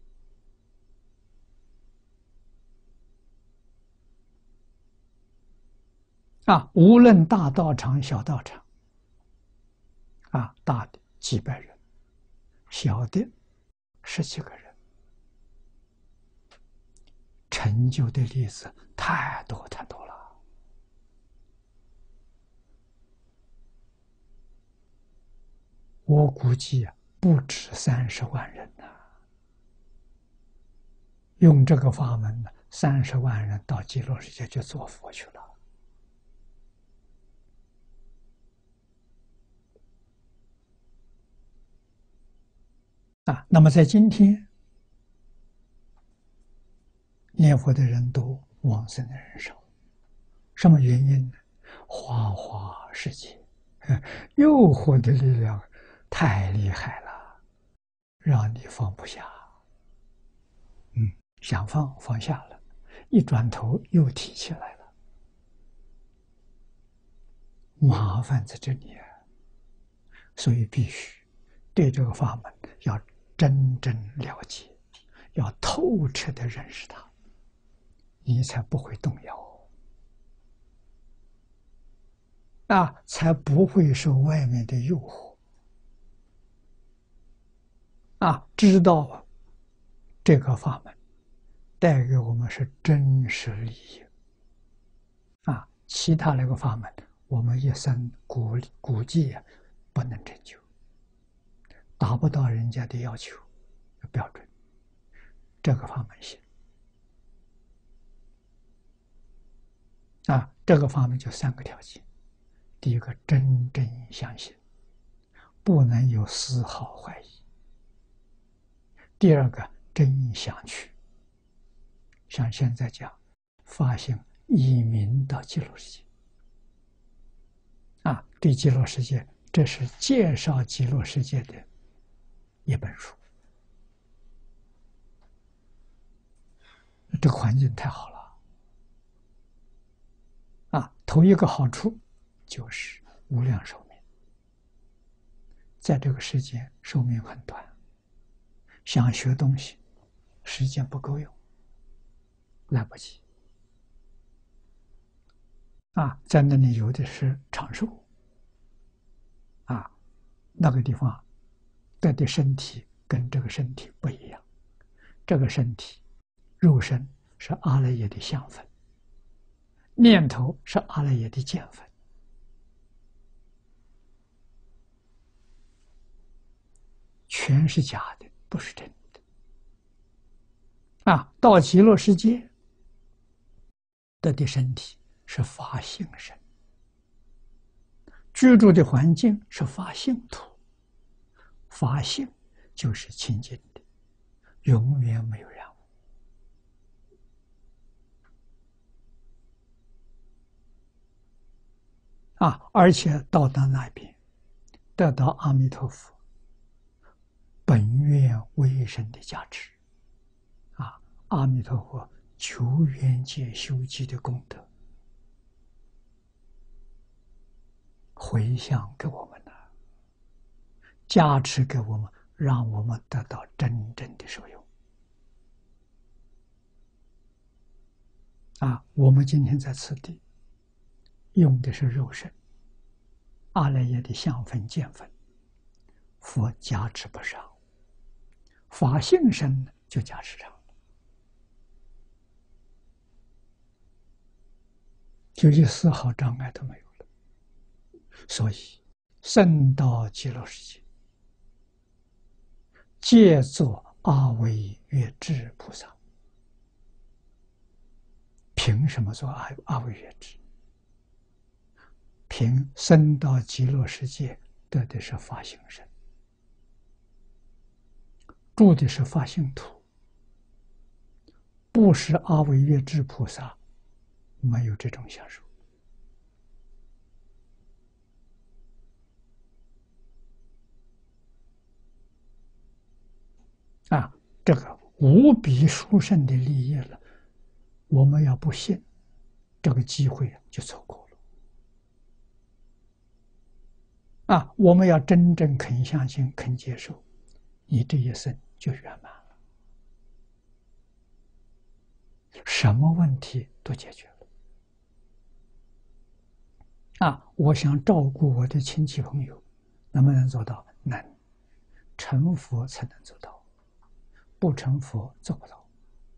啊，无论大道场、小道场，啊，大的几百人，小的十几个人，成就的例子太多太多了。我估计不止三十万人呐、啊，用这个法门，三十万人到极乐世界去做佛去了。啊，那么在今天，念佛的人多，往生的人少，什么原因呢？ 花花世界，诱惑的力量太厉害了，让你放不下。嗯，想放放下了，一转头又提起来了，麻烦在这里啊。所以必须对这个法门要真正了解，要透彻的认识它，你才不会动摇啊，才不会受外面的诱惑啊。知道这个法门带给我们是真实利益啊，其他那个法门我们一生估估计啊不能成就，达不到人家的要求标准。这个法门行啊，这个法门就三个条件：第一个，真正相信，不能有丝毫怀疑；第二个，真想去，像现在讲发心以明到极乐世界啊，对极乐世界，这是介绍极乐世界的一本书。这个环境太好了啊！头一个好处就是无量寿命，在这个世间寿命很短，想学东西，时间不够用，来不及啊！在那里有的是长寿啊，那个地方得的身体跟这个身体不一样，这个身体肉身是阿赖耶的相分，念头是阿赖耶的见分，全是假的，不是真的啊！到极乐世界得的身体是法性身，居住的环境是法性土，法性就是清净的，永远没有染污啊！而且到达那边，得到阿弥陀佛本愿威神的加持啊！阿弥陀佛求缘界修集的功德回向给我们了，加持给我们，让我们得到真正的受用啊！我们今天在此地用的是肉身，阿赖耶的相分见分，佛加持不上，法性身呢就加持上，就一丝毫障碍都没有了。所以升到极乐世界，皆作阿惟越致菩萨。凭什么做阿阿惟越致？凭升到极乐世界得的是法性身，住的是法性土，不是阿惟越致菩萨，没有这种享受啊！这个无比殊胜的利益了，我们要不信，这个机会就错过了啊！我们要真正肯相信、肯接受，你这一生就圆满了，什么问题都解决了啊！我想照顾我的亲戚朋友，能不能做到？能，成佛才能做到，不成佛做不到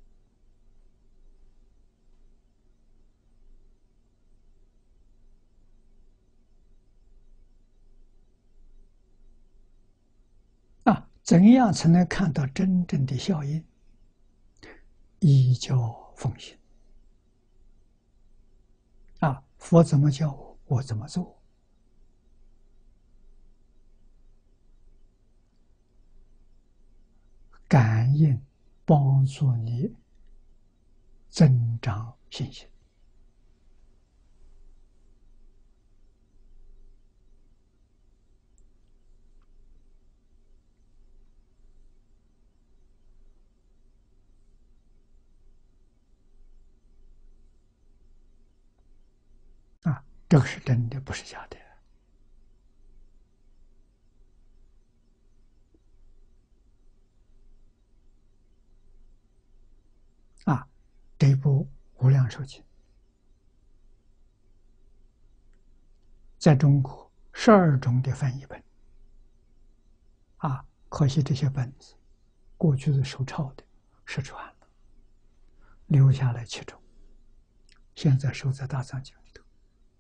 啊！怎样才能看到真正的效应？依教奉行啊！佛怎么教我，我怎么做？感应帮助你增长信心这个是真的，不是假的。啊，这部《无量寿经》在中国十二种的翻译本，啊，可惜这些本子过去是手抄的，失传了，留下来七种，现在收在大藏经里头。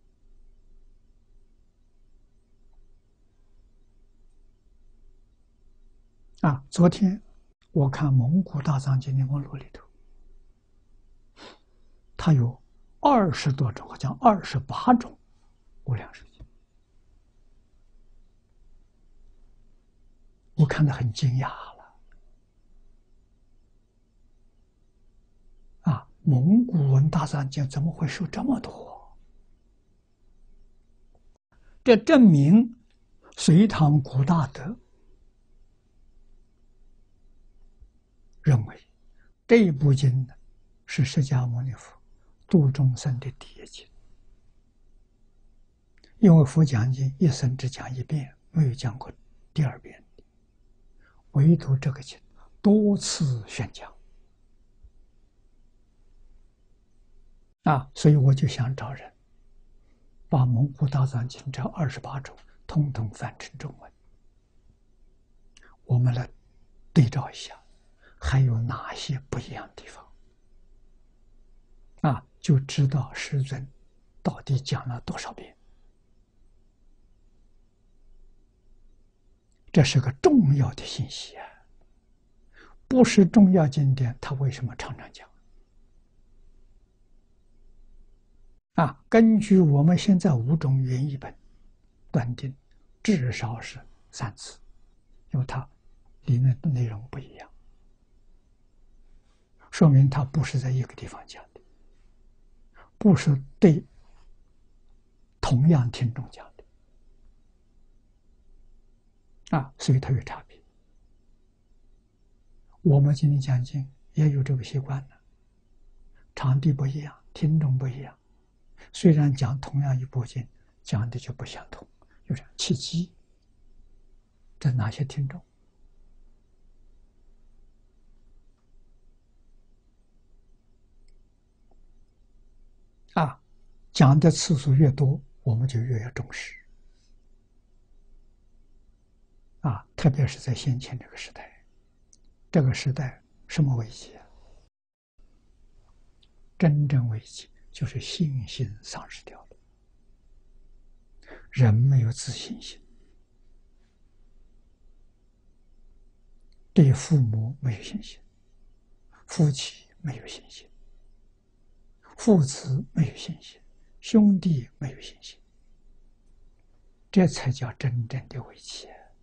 啊，昨天我看蒙古大藏经的目录里头，它有二十多种，好像二十八种无量寿经，我看得很惊讶了。啊，蒙古文大藏经怎么会收这么多？这证明隋唐古大德认为这一部经呢，是释迦牟尼佛度众生的第一经。因为佛讲经一生只讲一遍，没有讲过第二遍，唯独这个经多次宣讲。啊，所以我就想找人把蒙古大藏经这二十八种统统翻成中文，我们来对照一下，还有哪些不一样的地方？啊，就知道师尊到底讲了多少遍。这是个重要的信息啊！不是重要经典，他为什么常常讲？啊，根据我们现在五种原译本断定，至少是三次，因为它里面的内容不一样，说明它不是在一个地方讲的，不是对同样听众讲的。啊，所以它有差别。我们今天讲经也有这个习惯呢，场地不一样，听众不一样，虽然讲同样一部经，讲的就不相同，有点契机。这哪些听众？啊，讲的次数越多，我们就越要重视。啊，特别是在先前这个时代，这个时代什么危机啊？真正危机就是信心丧失掉了，人没有自信心，对父母没有信心，夫妻没有信心，父子没有信心，兄弟没有信心，这才叫真正的危机。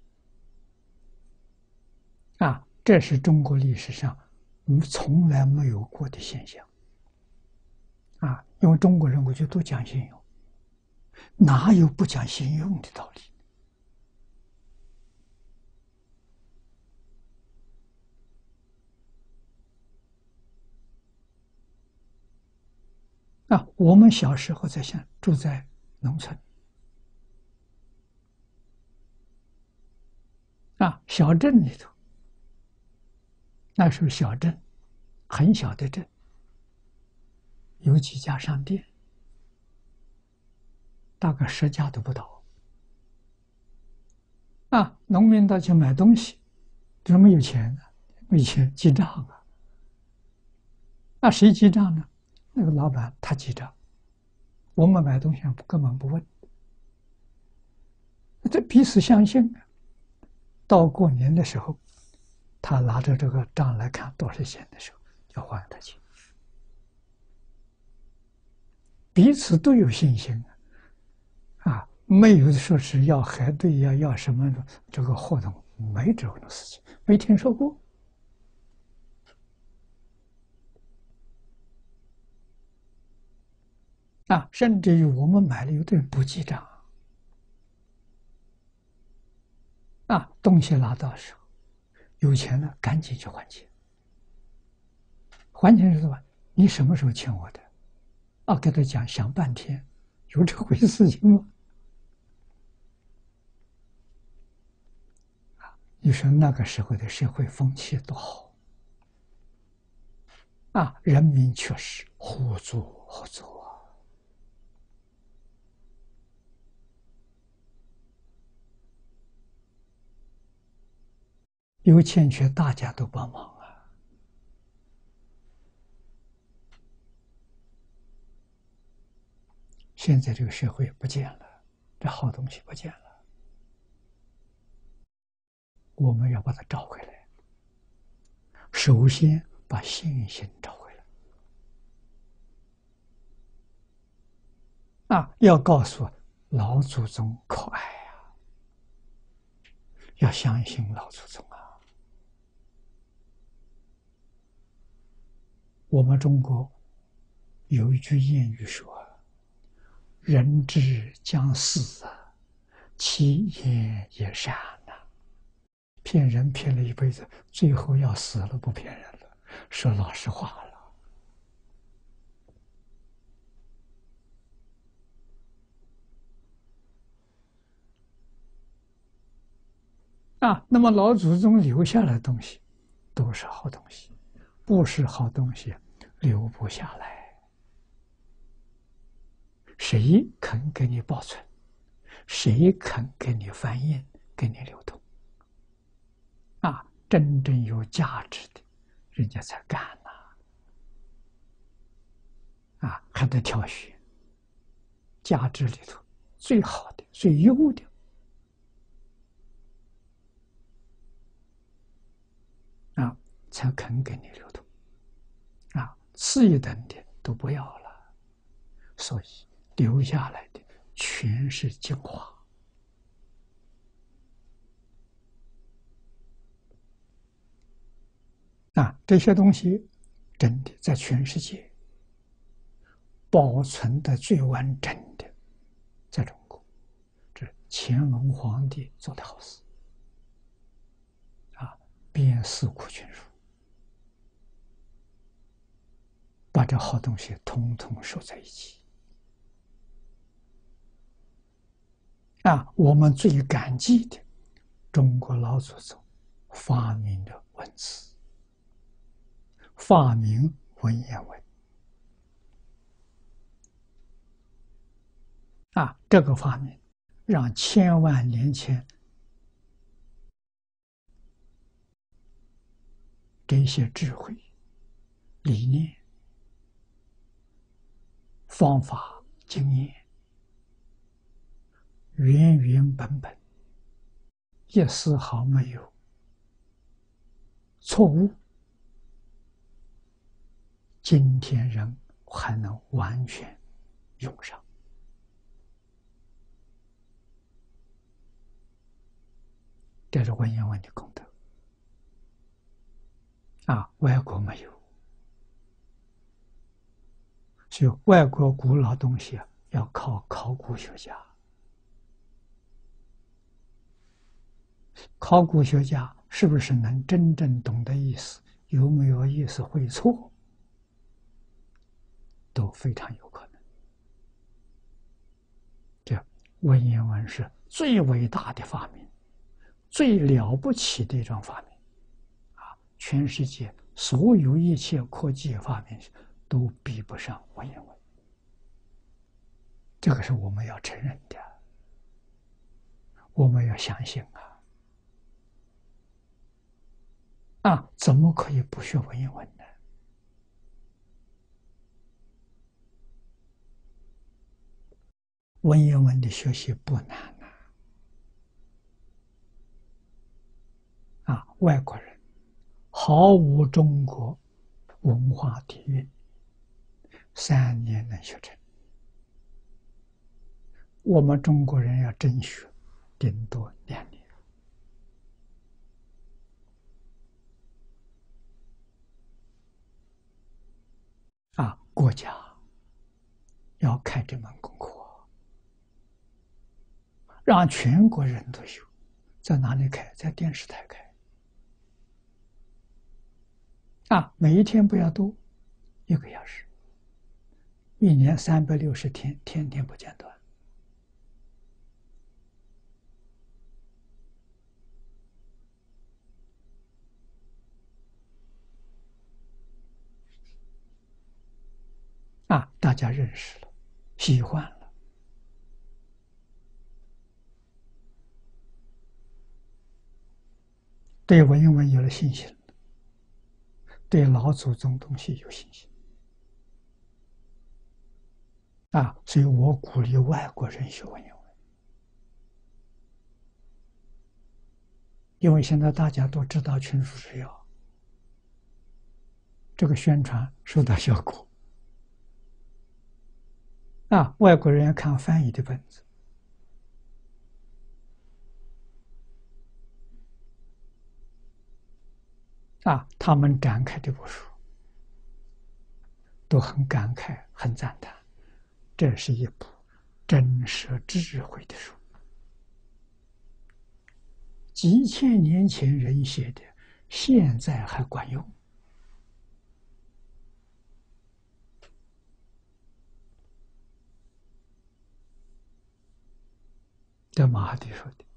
啊，这是中国历史上从来没有过的现象。啊，因为中国人我觉得都讲信用，哪有不讲信用的道理？啊，我们小时候在乡住在农村，啊，小镇里头，那时候小镇，很小的镇，有几家商店，大概十家都不到。啊，农民到去买东西，怎么没有钱呢？没钱记账啊。那谁记账呢？那个老板他记账，我们买东西根本不问，这彼此相信啊。到过年的时候，他拿着这个账来看多少钱的时候，就还他钱，彼此都有信心啊，啊，没有说是要核对呀，要什么的这个活动，没这种事情，没听说过。啊，甚至于我们买了有的人不记账，啊，东西拿到的时候，有钱了赶紧去还钱。还钱是什么？你什么时候欠我的？啊，给他讲，想半天， 有这回事情吗？你说那个时候的社会风气多好啊！人民确实互助合作啊，有欠缺大家都帮忙啊。现在这个社会不见了，这好东西不见了，我们要把它找回来。首先把信心找回来啊！要告诉老祖宗可爱呀，要相信老祖宗啊。我们中国有一句谚语说：“人之将死啊，其言也善呐。”骗人骗了一辈子，最后要死了，不骗人了，说老实话了。啊，那么老祖宗留下来的东西，都是好东西，不是好东西留不下来。谁肯给你保存？谁肯给你翻印、给你流通？啊，真正有价值的，人家才干呐！啊，还得挑选价值里头最好的、最优的。啊，才肯给你流通。啊，次一等的都不要了，所以留下来的全是精华。啊，这些东西真的在全世界保存的最完整的，在中国，这乾隆皇帝做的好事。啊，编四库全书，把这好东西统统收在一起。啊，我们最感激的，中国老祖宗发明的文字，发明文言文。啊，这个发明让千万年前这些智慧、理念、方法、经验，原原本本，一丝毫没有错误。今天人还能完全用上。这是文言文的功德啊，外国没有。所以外国古老东西啊，要靠考古学家。考古学家是不是能真正懂得意思，有没有意思会错，都非常有可能。这文言文是最伟大的发明，最了不起的一种发明啊！全世界所有一切科技发明都比不上文言文，这个是我们要承认的，我们要相信啊！啊，怎么可以不学文言文呢？文言文的学习不难啊！啊，外国人毫无中国文化底蕴，三年能学成。我们中国人要真学，顶多两年。啊，国家要开这门功课，让全国人都有。在哪里开？在电视台开。啊，每一天不要多，一个小时，一年三百六十天，天天不间断。 啊，大家认识了，喜欢了，对文言文有了信心，对老祖宗东西有信心。啊，所以我鼓励外国人学文言文，因为现在大家都知道群书治要，这个宣传收到效果。啊，外国人看翻译的本子，啊，他们展开这部书，都很感慨，很赞叹，这是一部真实智慧的书，几千年前人写的，现在还管用。这马哈迪说的。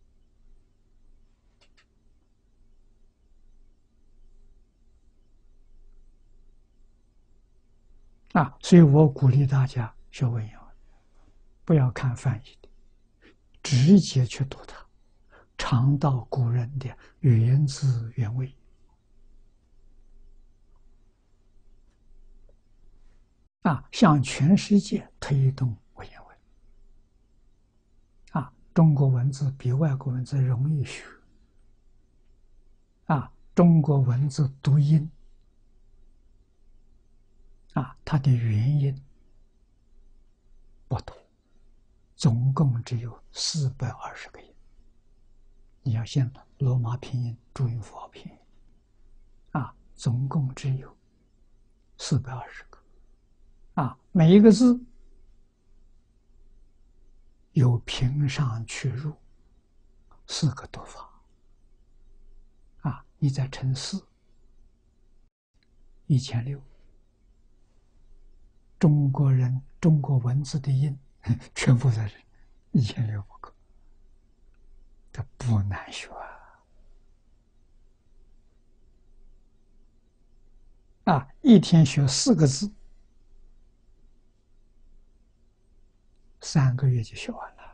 啊，所以我鼓励大家学文言文，不要看翻译的，直接去读它，尝到古人的原汁原味。啊，向全世界推动文言文。啊，中国文字比外国文字容易学。啊，中国文字读音，啊，它的元音不多，总共只有四百二十个音。你要信了，罗马拼音、注音符号拼音，啊，总共只有四百二十个。啊，每一个字有平上去入四个读法。啊，你再乘四，一千六。中国人中国文字的音全部在这，一千六不够，这不难学啊！啊，一天学四个字，三个月就学完了。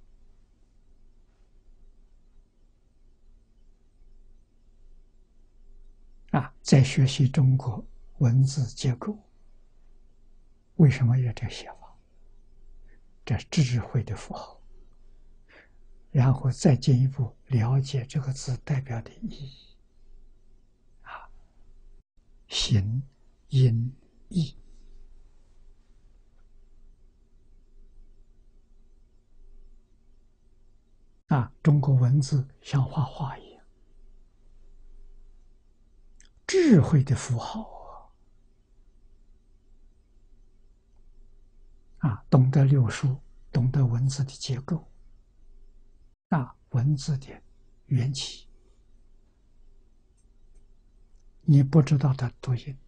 啊，在学习中国文字结构，为什么有这写法？这智慧的符号，然后再进一步了解这个字代表的意义。啊，形、音、义。啊，中国文字像画画一样，智慧的符号啊！啊，懂得六书，懂得文字的结构，啊，文字的缘起，你不知道它读音，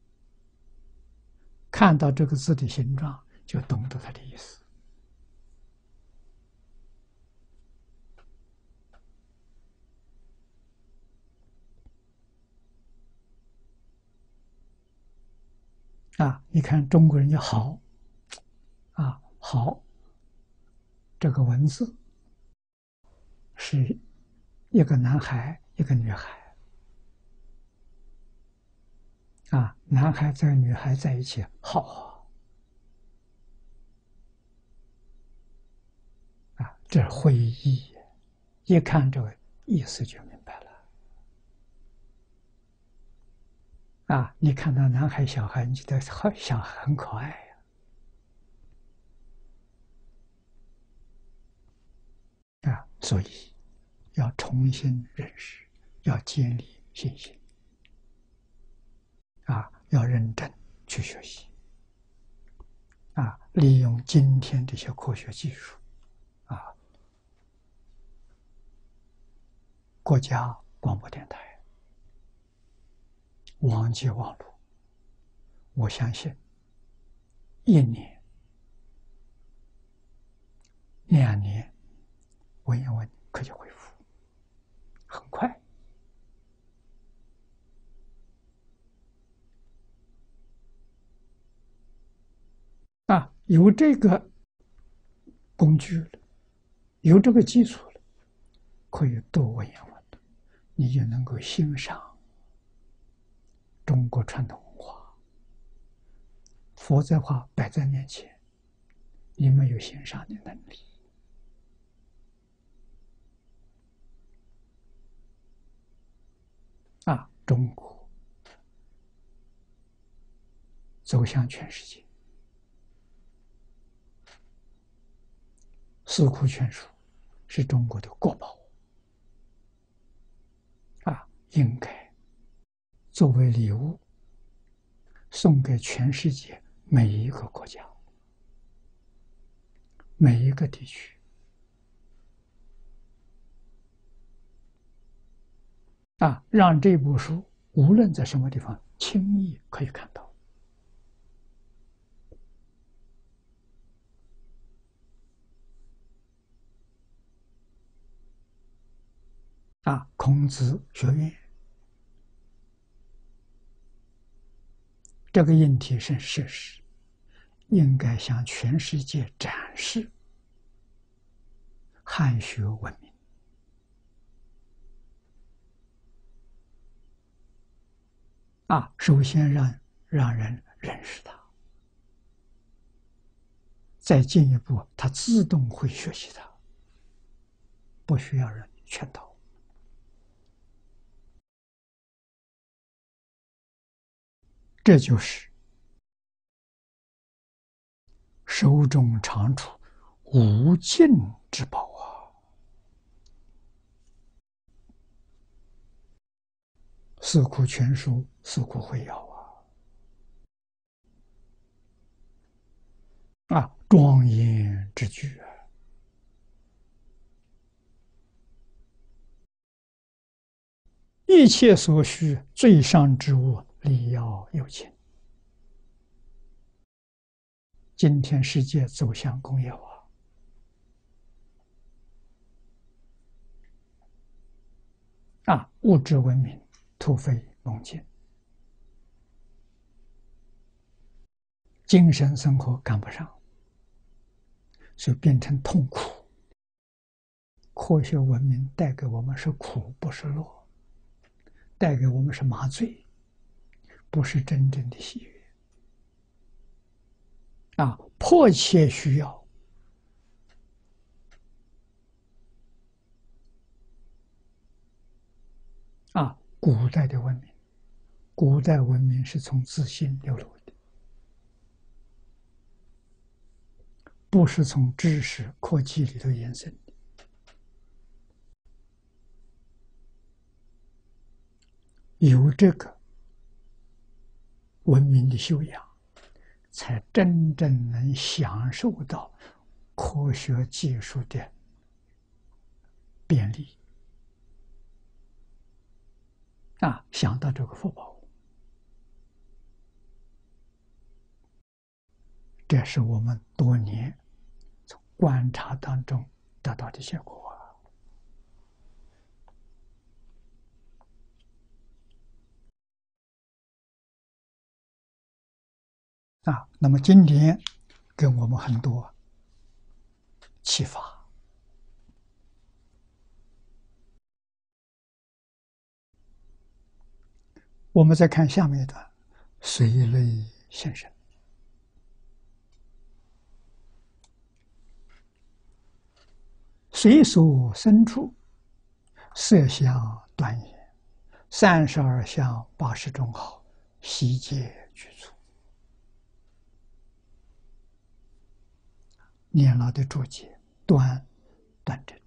看到这个字的形状，就懂得它的意思。啊，你看中国人叫好，啊，好，这个文字是一个男孩，一个女孩，啊，男孩在女孩在一起，好，啊，这会意，一看这个意思就明白了。啊，你看到男孩、小孩，你觉得好，小孩很可爱呀。啊，所以要重新认识，要建立信心。啊，要认真去学习。啊，利用今天这些科学技术，啊，国家广播电台、网际网络，我相信一年、两年，文言文可以恢复，很快。 有这个工具了，有这个基础了，可以多闻言闻，你就能够欣赏中国传统文化。佛在话摆在面前，你没有欣赏的能力啊！中国走向全世界，四库全书是中国的国宝啊，应该作为礼物送给全世界每一个国家、每一个地区啊，让这部书无论在什么地方轻易可以看到。啊，孔子学院这个引体是设施，应该向全世界展示汉学文明啊，首先让让人认识它，再进一步，它自动会学习它，不需要人劝导。这就是手中长处无尽之宝啊！四库全书，四库会要啊！啊，庄严之具啊！一切所需最上之物，理要有情。今天世界走向工业化啊，物质文明突飞猛进，精神生活赶不上，所以变成痛苦。科学文明带给我们是苦，不是乐；带给我们是麻醉，不是真正的喜悦。啊，迫切需要啊！古代的文明，古代文明是从自信流露的，不是从知识科技里头延伸的。有这个文明的修养，才真正能享受到科学技术的便利啊！想到这个福报，这是我们多年从观察当中得到的结果啊！啊，那么今天给我们很多启发。我们再看下面一段，随类现身。随所生处，色相端严，三十二相八十种好，悉皆具足。年老的注解，端端正，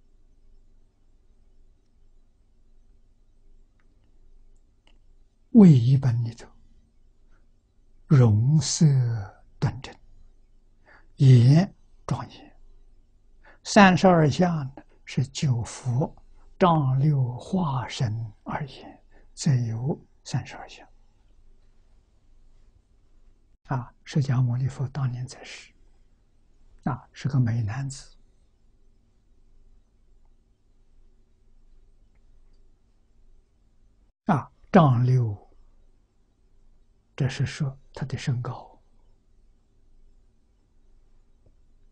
为一本里头，容色端正，严庄严。三十二相呢，是九佛丈六化身而言，则有三十二相。啊，释迦牟尼佛当年在世，啊，是个美男子，啊，丈六，这是说他的身高，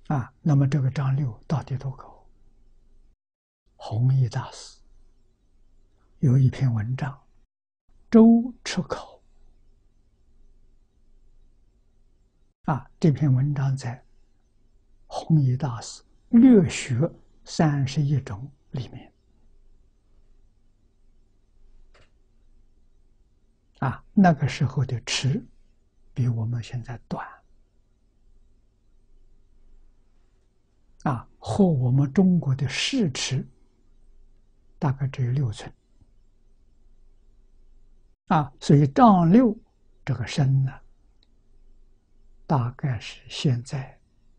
啊，那么这个丈六到底多高？弘一大师有一篇文章《周尺考》啊，这篇文章在弘一大师略学三十一种里面啊，那个时候的尺比我们现在短啊，和我们中国的市尺大概只有六寸啊，所以丈六这个身呢，大概是现在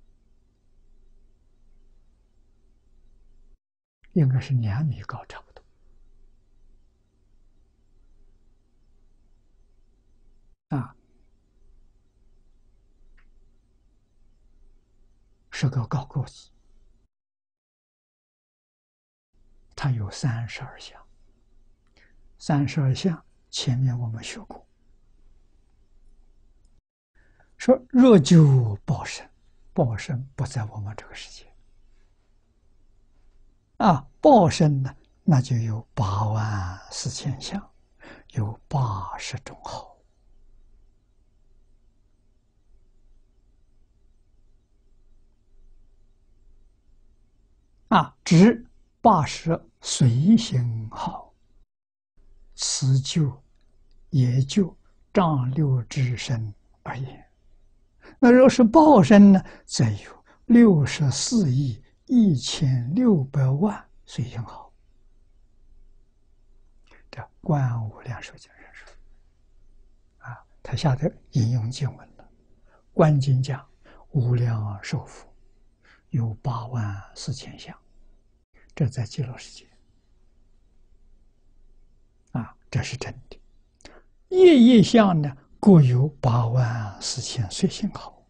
应该是两米高，差不多啊，是个高个子。它有三十二相，三十二相前面我们学过，说若就报身，报身不在我们这个世界啊，报身呢，那就有八万四千相，有八十种好啊，指八十随行好，此就也就丈六之身而言。那若是报身呢，则有六十四亿一千六百万随行好。这观无量寿经上说啊，他下头引用经文了。观经讲无量寿佛有八万四千相，这在极乐世界啊，这是真的。夜夜相呢，各有八万四千随行好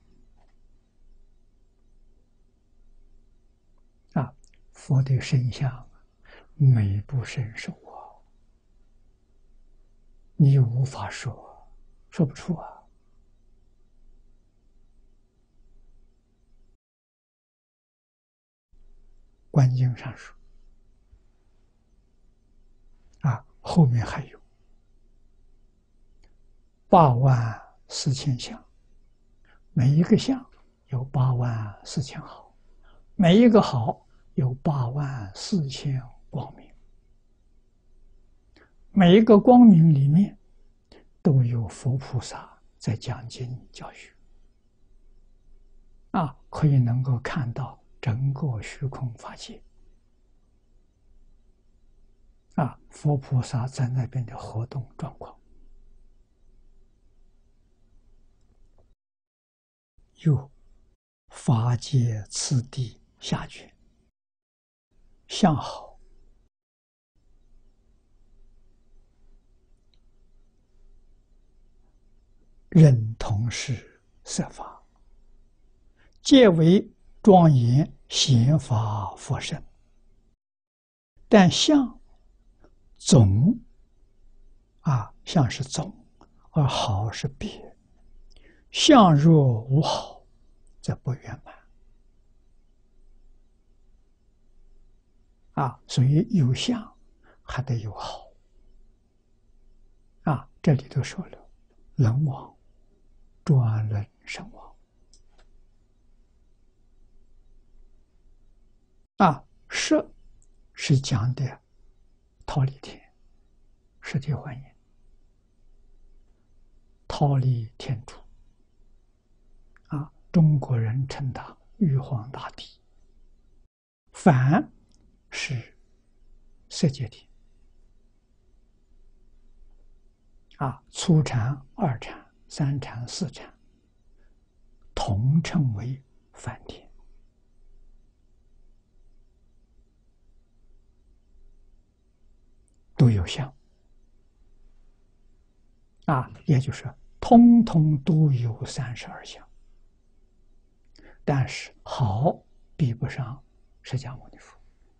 啊，佛的身相美不胜收啊，你无法说，说不出啊。观经上说啊，后面还有八万四千相，每一个相有八万四千好，每一个好有八万四千光明，每一个光明里面都有佛菩萨在讲经教学啊，可以能够看到整个虚空法界啊，佛菩萨在那边的活动状况。有法界次第下卷，相好，任同是色法，皆为庄严显法佛身，但相总啊，相是总，而好是别。相若无好，则不圆满啊。所以有相还得有好啊。这里头说了，人王专论圣王啊，摄是讲的忉利天，实际还原忉利天主啊，中国人称他玉皇大帝。梵是色界天啊，初禅、二禅、三禅、四禅统称为梵天都有相啊，也就是通通都有三十二相，但是好比不上释迦牟尼佛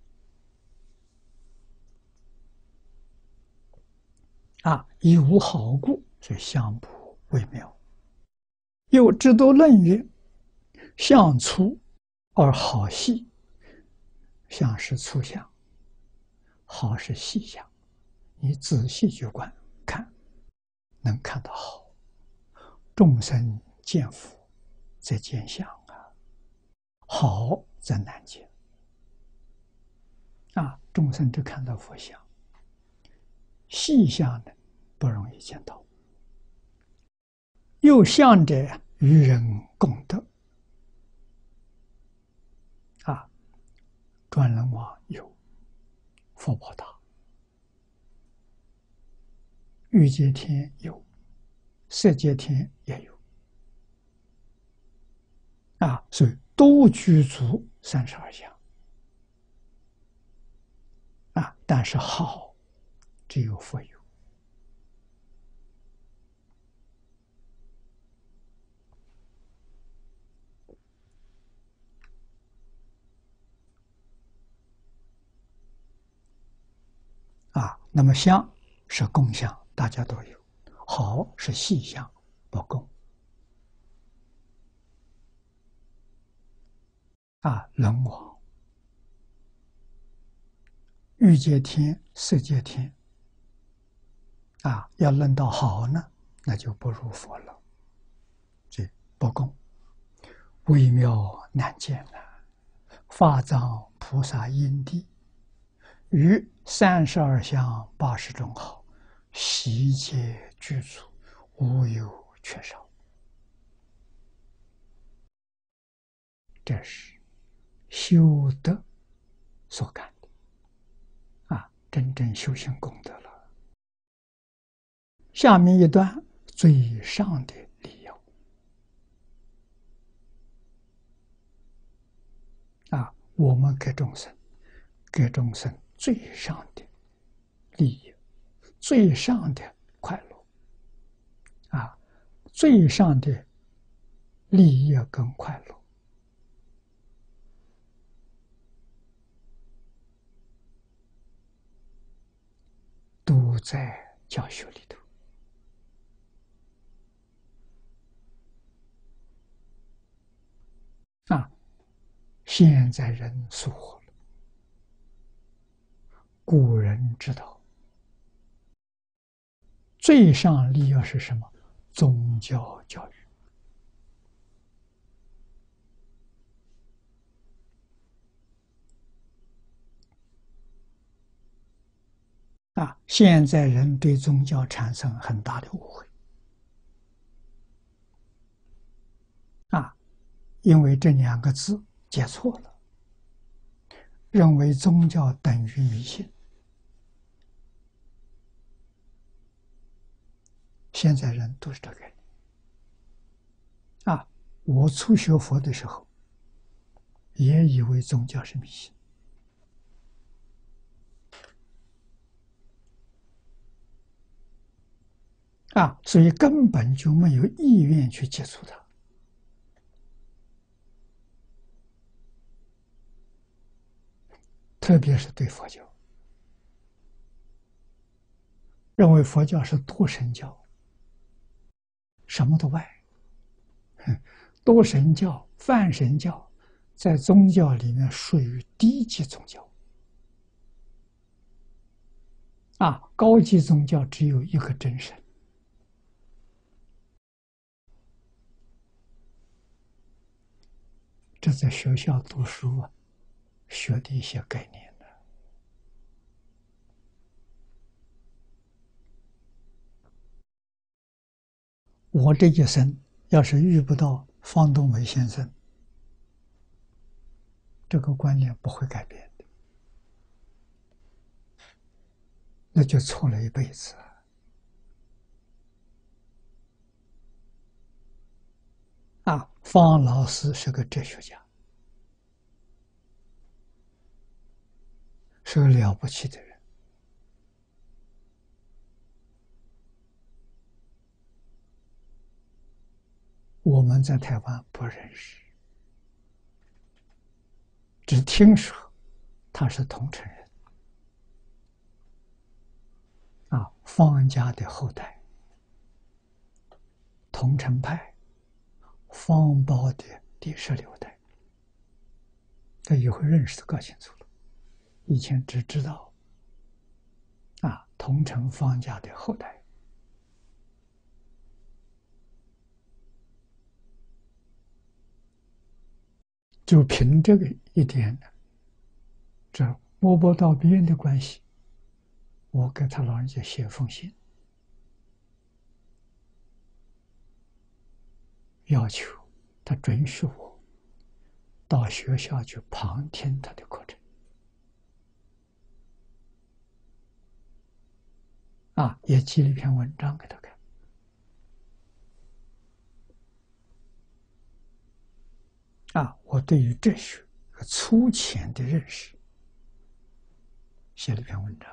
啊，以无好故，所以相不微妙。又制度论曰：相粗而好细，相是粗相，好是细相。你仔细去观看，能看到好。众生见佛，则见相啊，好则难见啊。众生只看到佛像，细相的不容易见到。有相者与人共得啊。转轮王有，佛宝大；欲界天有，色界天也有啊。所以都具足三十二相啊。但是好，只有佛有。啊，那么相是共相，大家都有；好是细相，不共。啊，轮王、欲界天、色界天，啊，要论到好呢，那就不如佛了。这不共，微妙难见啊！法藏菩萨因地，于三十二相八十种好，悉皆具足，无有缺少。这是修德所感的啊，真正修行功德了。下面一段最上的理由啊，我们给众生，给众生最上的利益，最上的快乐啊，最上的利益跟快乐，都在教学里头。啊，现在人疏忽了。古人知道，最上利益是什么？宗教教育。啊，现在人对宗教产生很大的误会。啊，因为这两个字解错了，认为宗教等于迷信。现在人都是这个概念。啊，我初学佛的时候，也以为宗教是迷信。啊，所以根本就没有意愿去接触它。特别是对佛教，认为佛教是多神教，什么都拜。多神教、泛神教，在宗教里面属于低级宗教。啊，高级宗教只有一个真神。这在学校读书啊，学的一些概念的。我这一生要是遇不到方东伟先生，这个观念不会改变的，那就错了一辈子。啊，方老师是个哲学家，是个了不起的人。我们在台湾不认识，只听说他是桐城人，啊，方家的后代，桐城派方苞的第十六代。 他以后认识的搞清楚了，以前只知道啊，桐城方家的后代。就凭这个一点，这摸不到边的关系，我给他老人家写封信，要求他准许我到学校去旁听他的课程。啊，也寄了一篇文章给他看。啊，我对于哲学和粗浅的认识，写了一篇文章。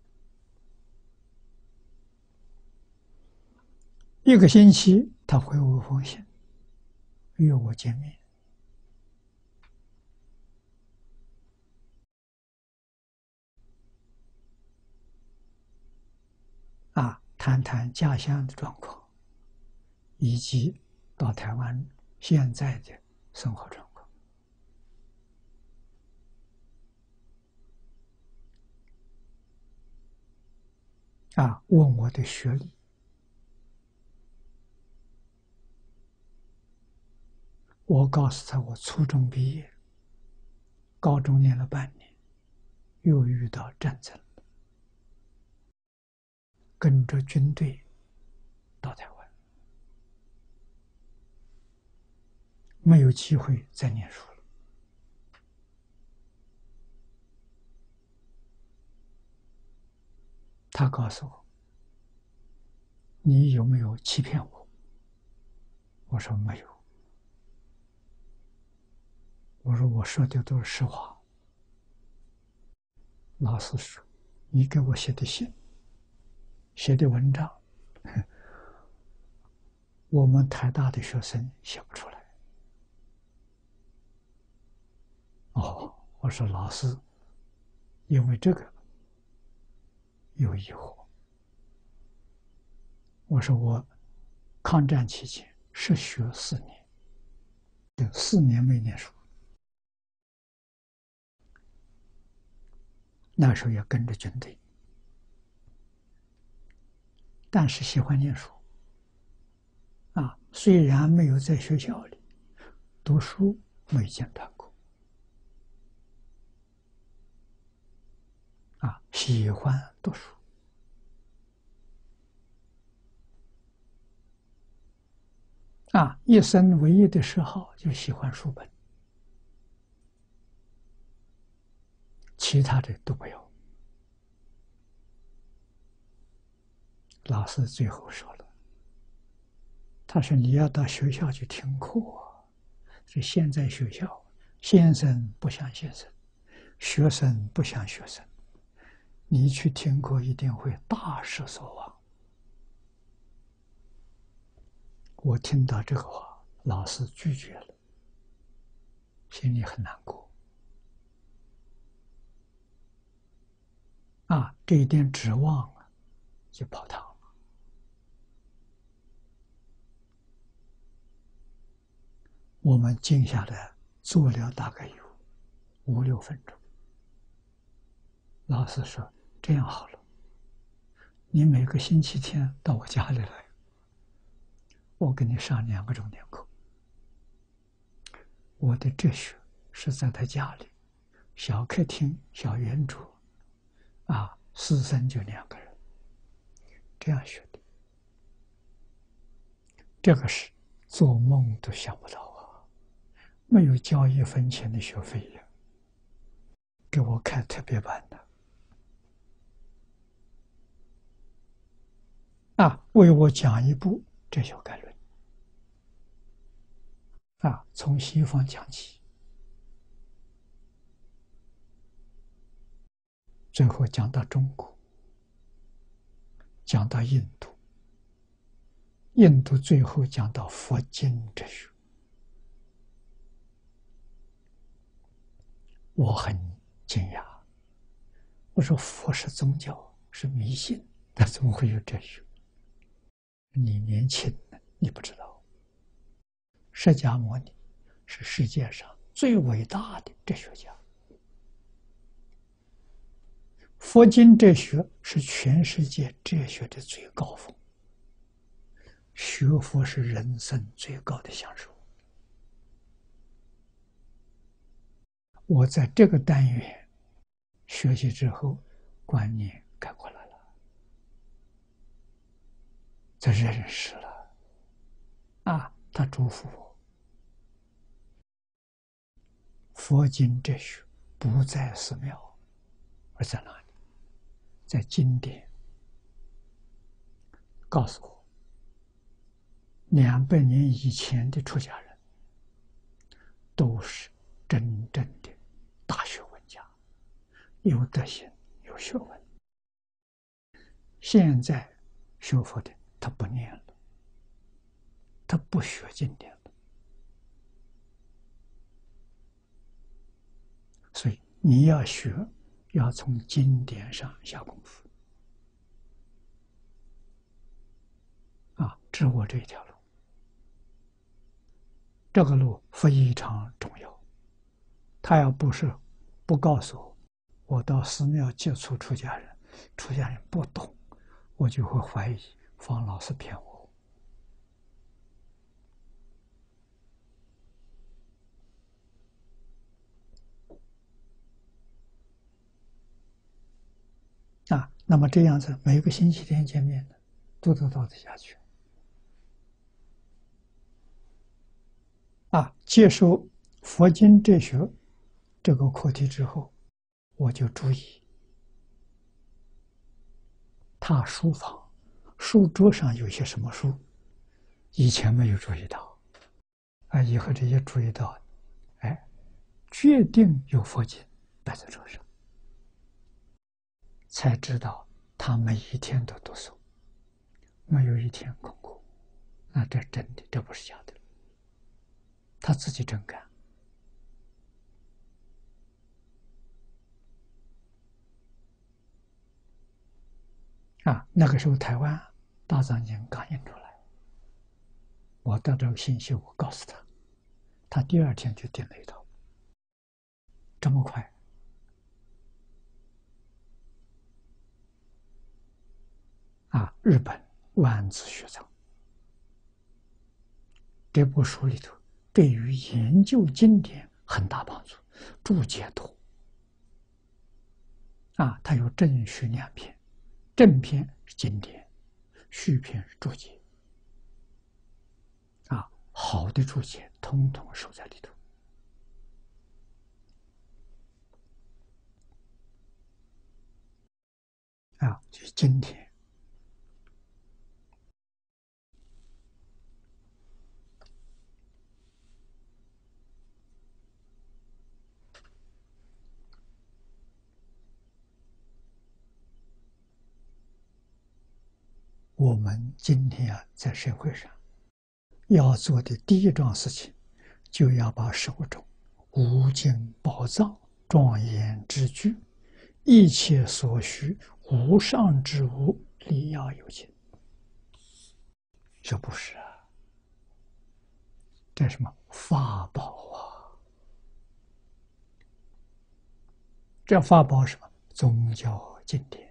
一个星期，他回我封信，约我见面。啊，谈谈家乡的状况，以及到台湾现在的生活状况。啊，问我的学历，我告诉他我初中毕业，高中念了半年，又遇到战争，跟着军队到台湾，没有机会再念书了。他告诉我：“你有没有欺骗我？”我说：“没有。”我说：“我说的都是实话。”老师说：“你给我写的信，写的文章，我们台大的学生写不出来。”哦，我说老师，因为这个有疑惑。我说我抗战期间是学四年，有四年没念书，那时候也跟着军队，但是喜欢念书。啊，虽然没有在学校里读书，没间断过。啊，喜欢读书。啊，一生唯一的嗜好就喜欢书本，其他的都不要。老师最后说了，他说你要到学校去听课，是现在学校先生不像先生，学生不像学生，你去听课一定会大失所望。我听到这个话，老师拒绝了，心里很难过。啊，这一点指望啊，就泡汤了。我们静下来坐了大概有五六分钟。老师说：“这样好了，你每个星期天到我家里来，我给你上两个钟点课。”我的哲学是在他家里，小客厅、小圆桌，啊，师生就两个人，这样学的。这个是做梦都想不到啊！没有交一分钱的学费呀，给我开特别班的。啊，为我讲一部哲学概论。啊，从西方讲起，最后讲到中国，讲到印度，印度最后讲到佛经哲学。我很惊讶，我说佛是宗教，是迷信，那怎么会有哲学？你年轻，你不知道，释迦牟尼是世界上最伟大的哲学家。佛经哲学是全世界哲学的最高峰，学佛是人生最高的享受。我在这个单元学习之后，观念改过来了，这认识了啊！他嘱咐我，佛经哲学不在寺庙，而在哪里？在经典。告诉我，两百年以前的出家人都是真正的大学问家，有德行，有学问。现在学佛的他不念了，他不学经典了，所以你要学，要从经典上下功夫啊！这是我这一条路，这个路非常重要。他要不是不告诉我，我到寺庙接触出家人，出家人不懂，我就会怀疑方老师骗我。啊，那么这样子每个星期天见面的，都都倒得下去。啊，接受佛经哲学这个课题之后，我就注意，他书房书桌上有些什么书，以前没有注意到，啊，以后这些注意到，哎，决定有佛经摆在桌上，才知道他每一天都读书，没有一天空过。那这真的，这不是假的，他自己真干。啊，那个时候台湾大藏经刚印出来，我得到这个信息，我告诉他，他第二天就订了一套，这么快。啊，日本万字学藏这部书里头，对于研究经典很大帮助，注解多。啊，它有正序两篇，正篇是经典，序篇是注解。啊，好的注解通通收在里头。啊，就是经典。我们今天啊，在社会上要做的第一桩事情，就要把手中无尽宝藏、庄严之具、一切所需无上之物利要有情。这不是啊，这是什么法宝啊？这法宝是什么？宗教经典。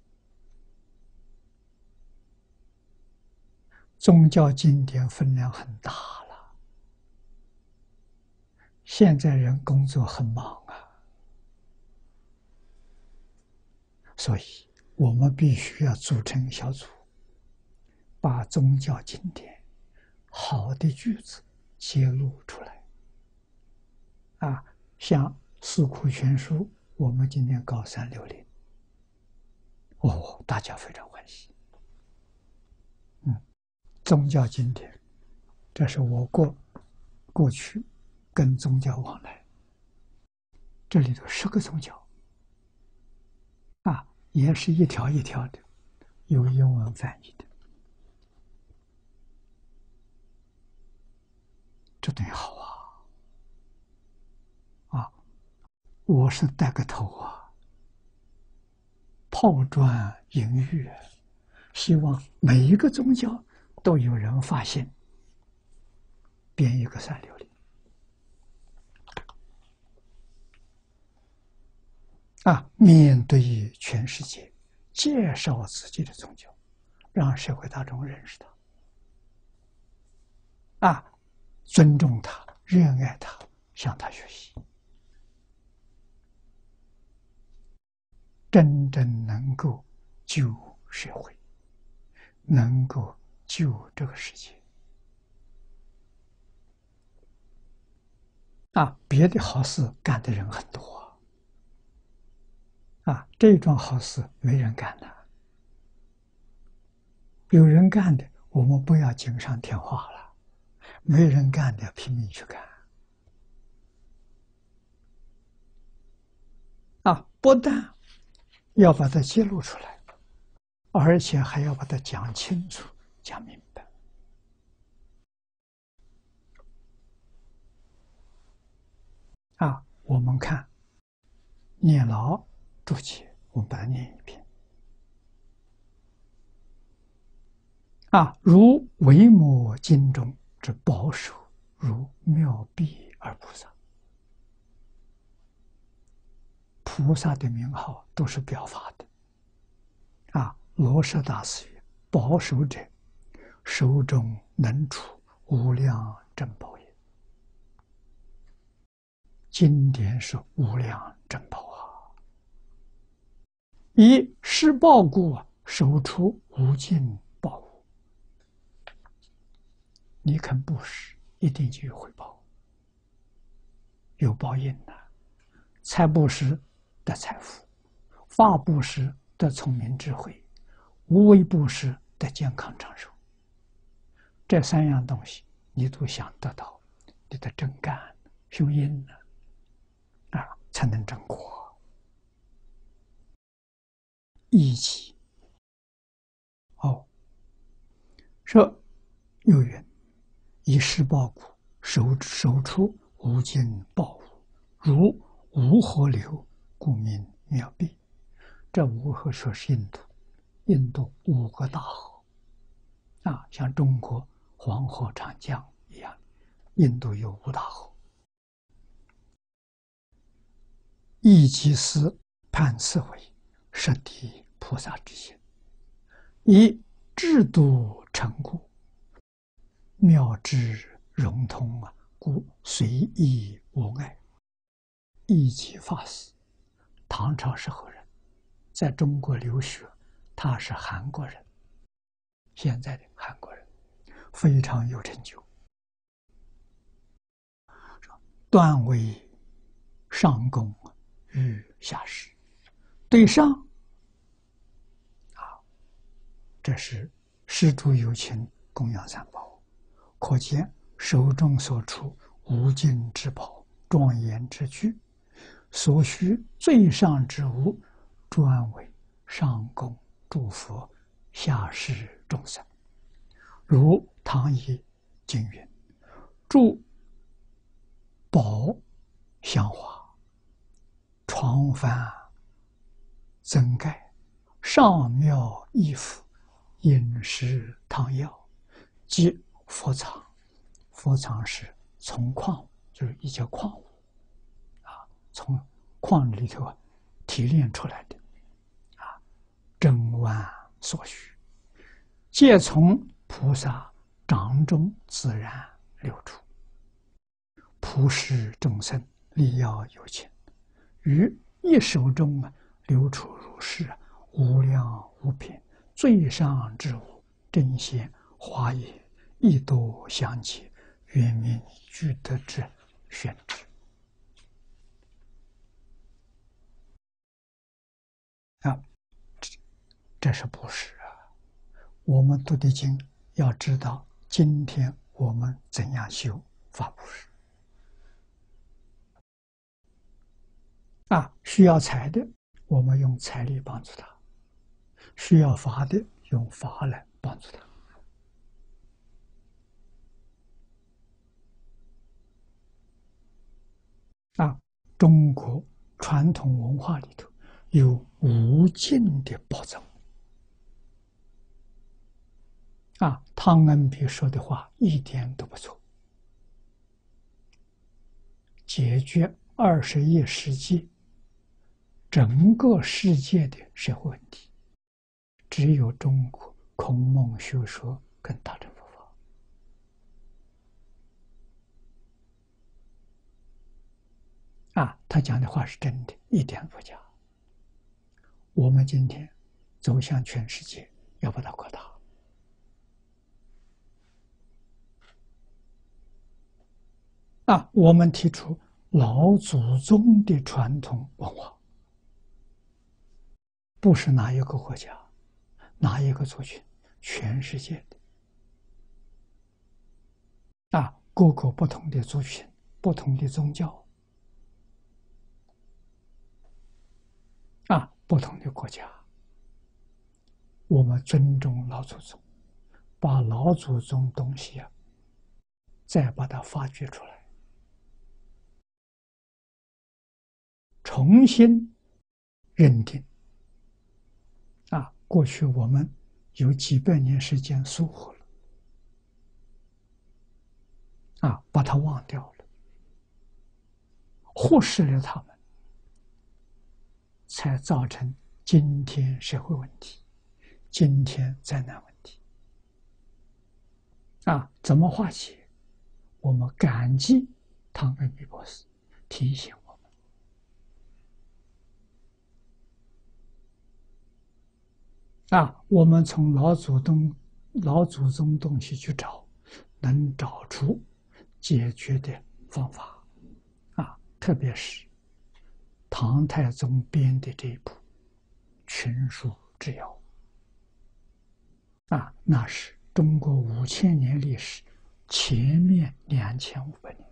宗教经典分量很大了，现在人工作很忙啊，所以我们必须要组成小组，把宗教经典好的句子揭露出来。啊，像《四库全书》，我们今天搞三六零，哦，大家非常欢喜。嗯。宗教经典，这是我过过去跟宗教往来，这里头十个宗教啊，也是一条一条的，有英文翻译的，这对好啊！啊，我是带个头啊，抛砖引玉，希望每一个宗教都有人发现，编一个三六零。 啊，面对全世界，介绍自己的宗教，让社会大众认识他，啊，尊重他，热爱他，向他学习，真正能够救社会，能够救这个世界。啊，别的好事干的人很多。啊，这桩好事没人干的，有人干的，我们不要锦上添花了；没人干的，拼命去干。啊，不但要把它揭露出来，而且还要把它讲清楚、讲明白。啊，我们看念老注解，我们把它念一遍。啊，如维摩经中之保守，如妙臂而菩萨。菩萨的名号都是表法的。啊，罗什大师曰：“保守者，手中能处无量珍宝也。”经典是无量珍宝啊！以施报故，手出无尽宝物。你肯布施，一定就有回报，有报应的。财布施得财富，法布施得聪明智慧，无为布施得健康长寿。这三样东西你都想得到，你得真干修因呢，啊，才能正果。一起哦，说有云：“以施报故，手手出无尽宝物，如无河流，故名妙臂。”这无河说是印度，印度五个大河啊，像中国黄河、长江一样，印度有五大河。亦即是判此为实地菩萨之心，以制度成故，妙智融通啊，故随意无碍。一即法师，唐朝时候人，在中国留学，他是韩国人，现在的韩国人，非常有成就。断为上供与下施，对上啊，这是施主有情，供养三宝，可见手中所出无尽之宝，庄严之具，所需最上之物，专为上供诸佛，下施众生。如唐译经云：“诸宝香花，床幡增盖，上妙衣服，饮食汤药，即佛藏。”佛藏是从矿，就是一些矿物啊，从矿里头啊提炼出来的啊，珍玩所需，皆从菩萨掌中自然流出，普施众生，利要有情，于一手中啊流出如是无量无边最上之物，真显华严，亦多详解，圆明具德之宣之。啊，这这是布施啊！我们读的经要知道，今天我们怎样修法布施啊？需要财的，我们用财力帮助他；需要法的，用法来帮助他。啊，中国传统文化里头有无尽的宝藏。啊，汤恩比说的话一点都不错，解决二十一世纪整个世界的社会问题，只有中国孔孟学说跟大乘佛法啊，他讲的话是真的，一点不假。我们今天走向全世界，要把它扩大啊！我们提出老祖宗的传统文化，不是哪一个国家、哪一个族群，全世界的啊，各个不同的族群、不同的宗教啊，不同的国家，我们尊重老祖宗，把老祖宗东西啊，再把它发掘出来，重新认定啊，过去我们有几百年时间疏忽了啊，把它忘掉了，忽视了他们，才造成今天社会问题，今天灾难问题啊！怎么化解？我们感激汤恩比博士提醒我们啊，我们从老祖宗老祖宗东西去找，能找出解决的方法啊！特别是唐太宗编的这一部《群书治要》啊，那是中国五千年历史前面两千五百年，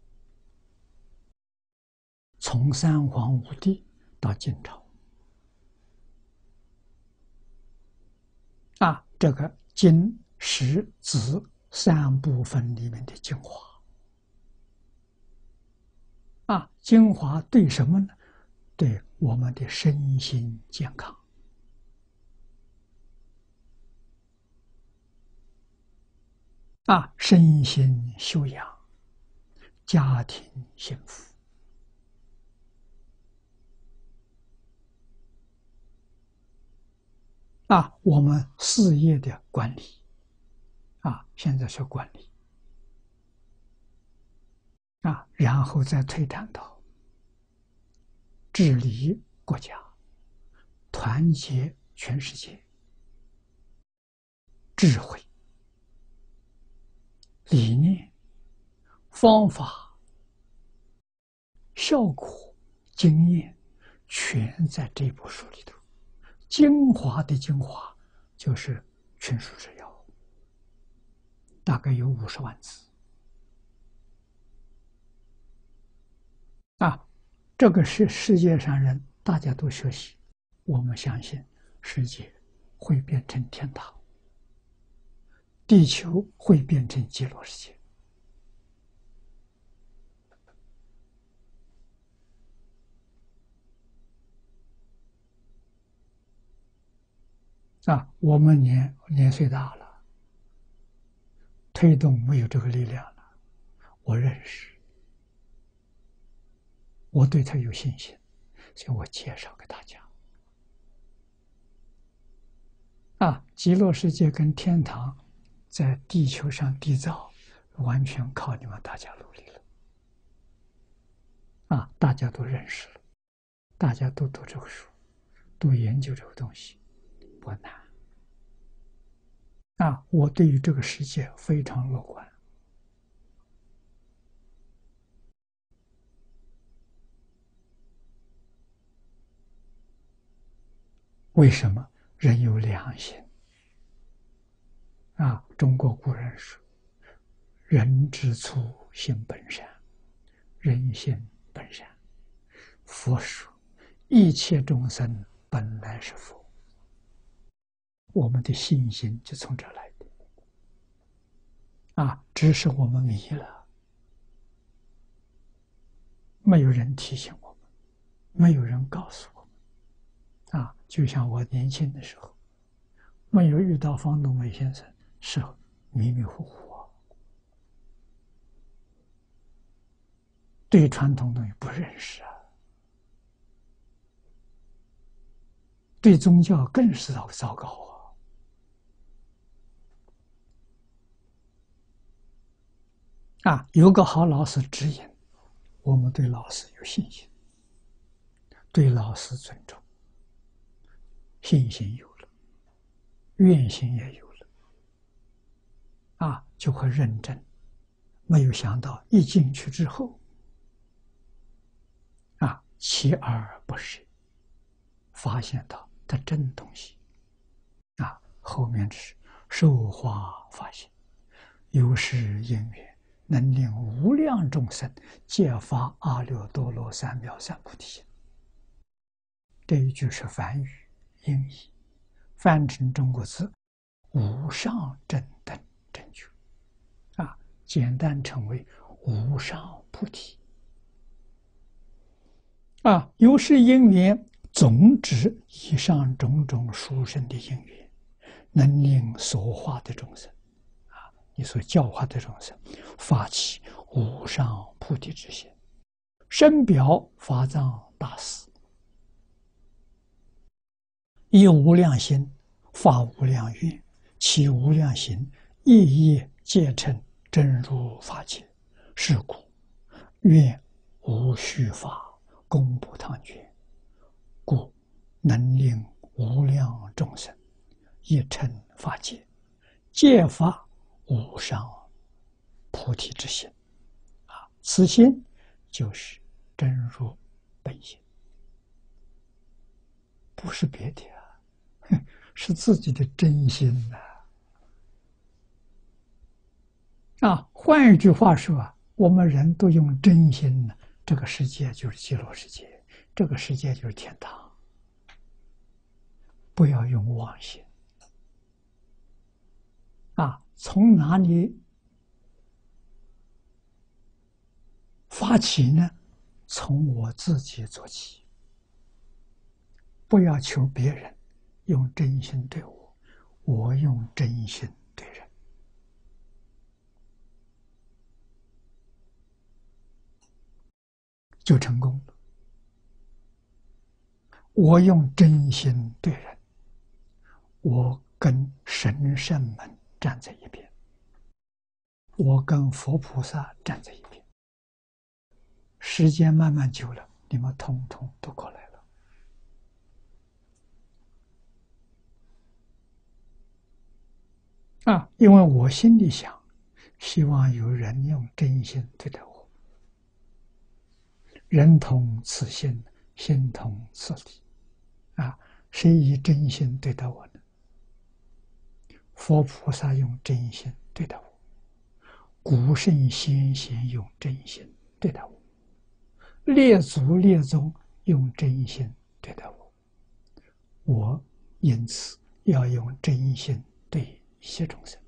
从三皇五帝到晋朝啊，这个经史子三部分里面的精华啊，精华对什么呢？对我们的身心健康啊，身心修养，家庭幸福啊，我们事业的管理啊，现在是管理啊，然后再推展到治理国家，团结全世界，智慧、理念、方法、效果、经验，全在这部书里头。精华的精华，就是《群书治要》，大概有五十万字啊。这个是世界上人大家都学习，我们相信世界会变成天堂，地球会变成极乐世界。啊，我们年年岁大了，推动没有这个力量了。我认识，我对他有信心，所以我介绍给大家。啊，极乐世界跟天堂在地球上缔造，完全靠你们大家努力了。啊，大家都认识了，大家都读这个书，都研究这个东西，不难。啊，我对于这个世界非常乐观。为什么？人有良心。啊，中国古人说：“人之初，性本善，人性本善。”佛说：“一切众生本来是佛。”我们的信心就从这来的。啊，只是我们迷了，没有人提醒我们，没有人告诉我们。啊，就像我年轻的时候，没有遇到方东美先生，是迷迷糊糊啊，对传统东西不认识啊。 对宗教更是糟糟糕啊！啊，有个好老师指引，我们对老师有信心，对老师尊重，信心有了，愿心也有了，啊，就会认真。没有想到一进去之后，啊，锲而不舍，发现到的真东西，啊，后面是受化发现，有是因缘，能令无量众生皆发阿耨多罗三藐三菩提心。这一句是梵语音译，翻成中国字，无上正等正觉，啊，简单称为无上菩提。啊，有是因缘，总指以上种种殊胜的因缘，能令所化的众生，啊，你所教化的众生，发起无上菩提之心。深表法藏大士，以无量心发无量愿，其无量行，夜夜皆成真如法界。是故愿无虚法，功不唐捐，故能令无量众生一成法界，皆发无上菩提之心。啊，此心就是真如本心，不是别的啊，是自己的真心呐。啊，换一句话说啊，我们人都用真心呢，这个世界就是极乐世界，这个世界就是天堂。不要用妄心。啊，从哪里发起呢？从我自己做起，不要求别人用真心对我，我用真心对人。就成功了。我用真心对人，我跟神圣们站在一边，我跟佛菩萨站在一边。时间慢慢久了，你们统统都过来了。啊，因为我心里想，希望有人用真心对待我。人同此心，心同此理。啊，谁以真心对待我呢？佛菩萨用真心对待我，古圣先贤用真心对待我，列祖列宗用真心对待我，我因此要用真心对一切众生。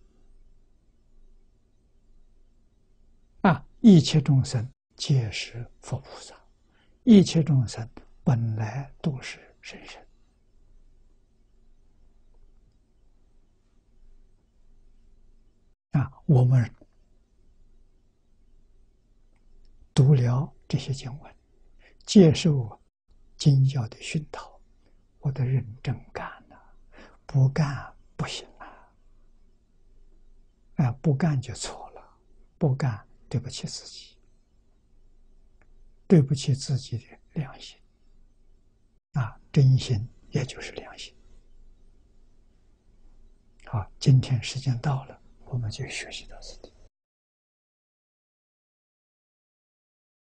啊，一切众生皆是佛菩萨，一切众生本来都是神圣。啊，我们读了这些经文，接受经教的熏陶，我得认真干了，不干不行了。啊，不干就错了，不干对不起自己，对不起自己的良心。啊，真心也就是良心。好，今天时间到了，我们就学习到这里。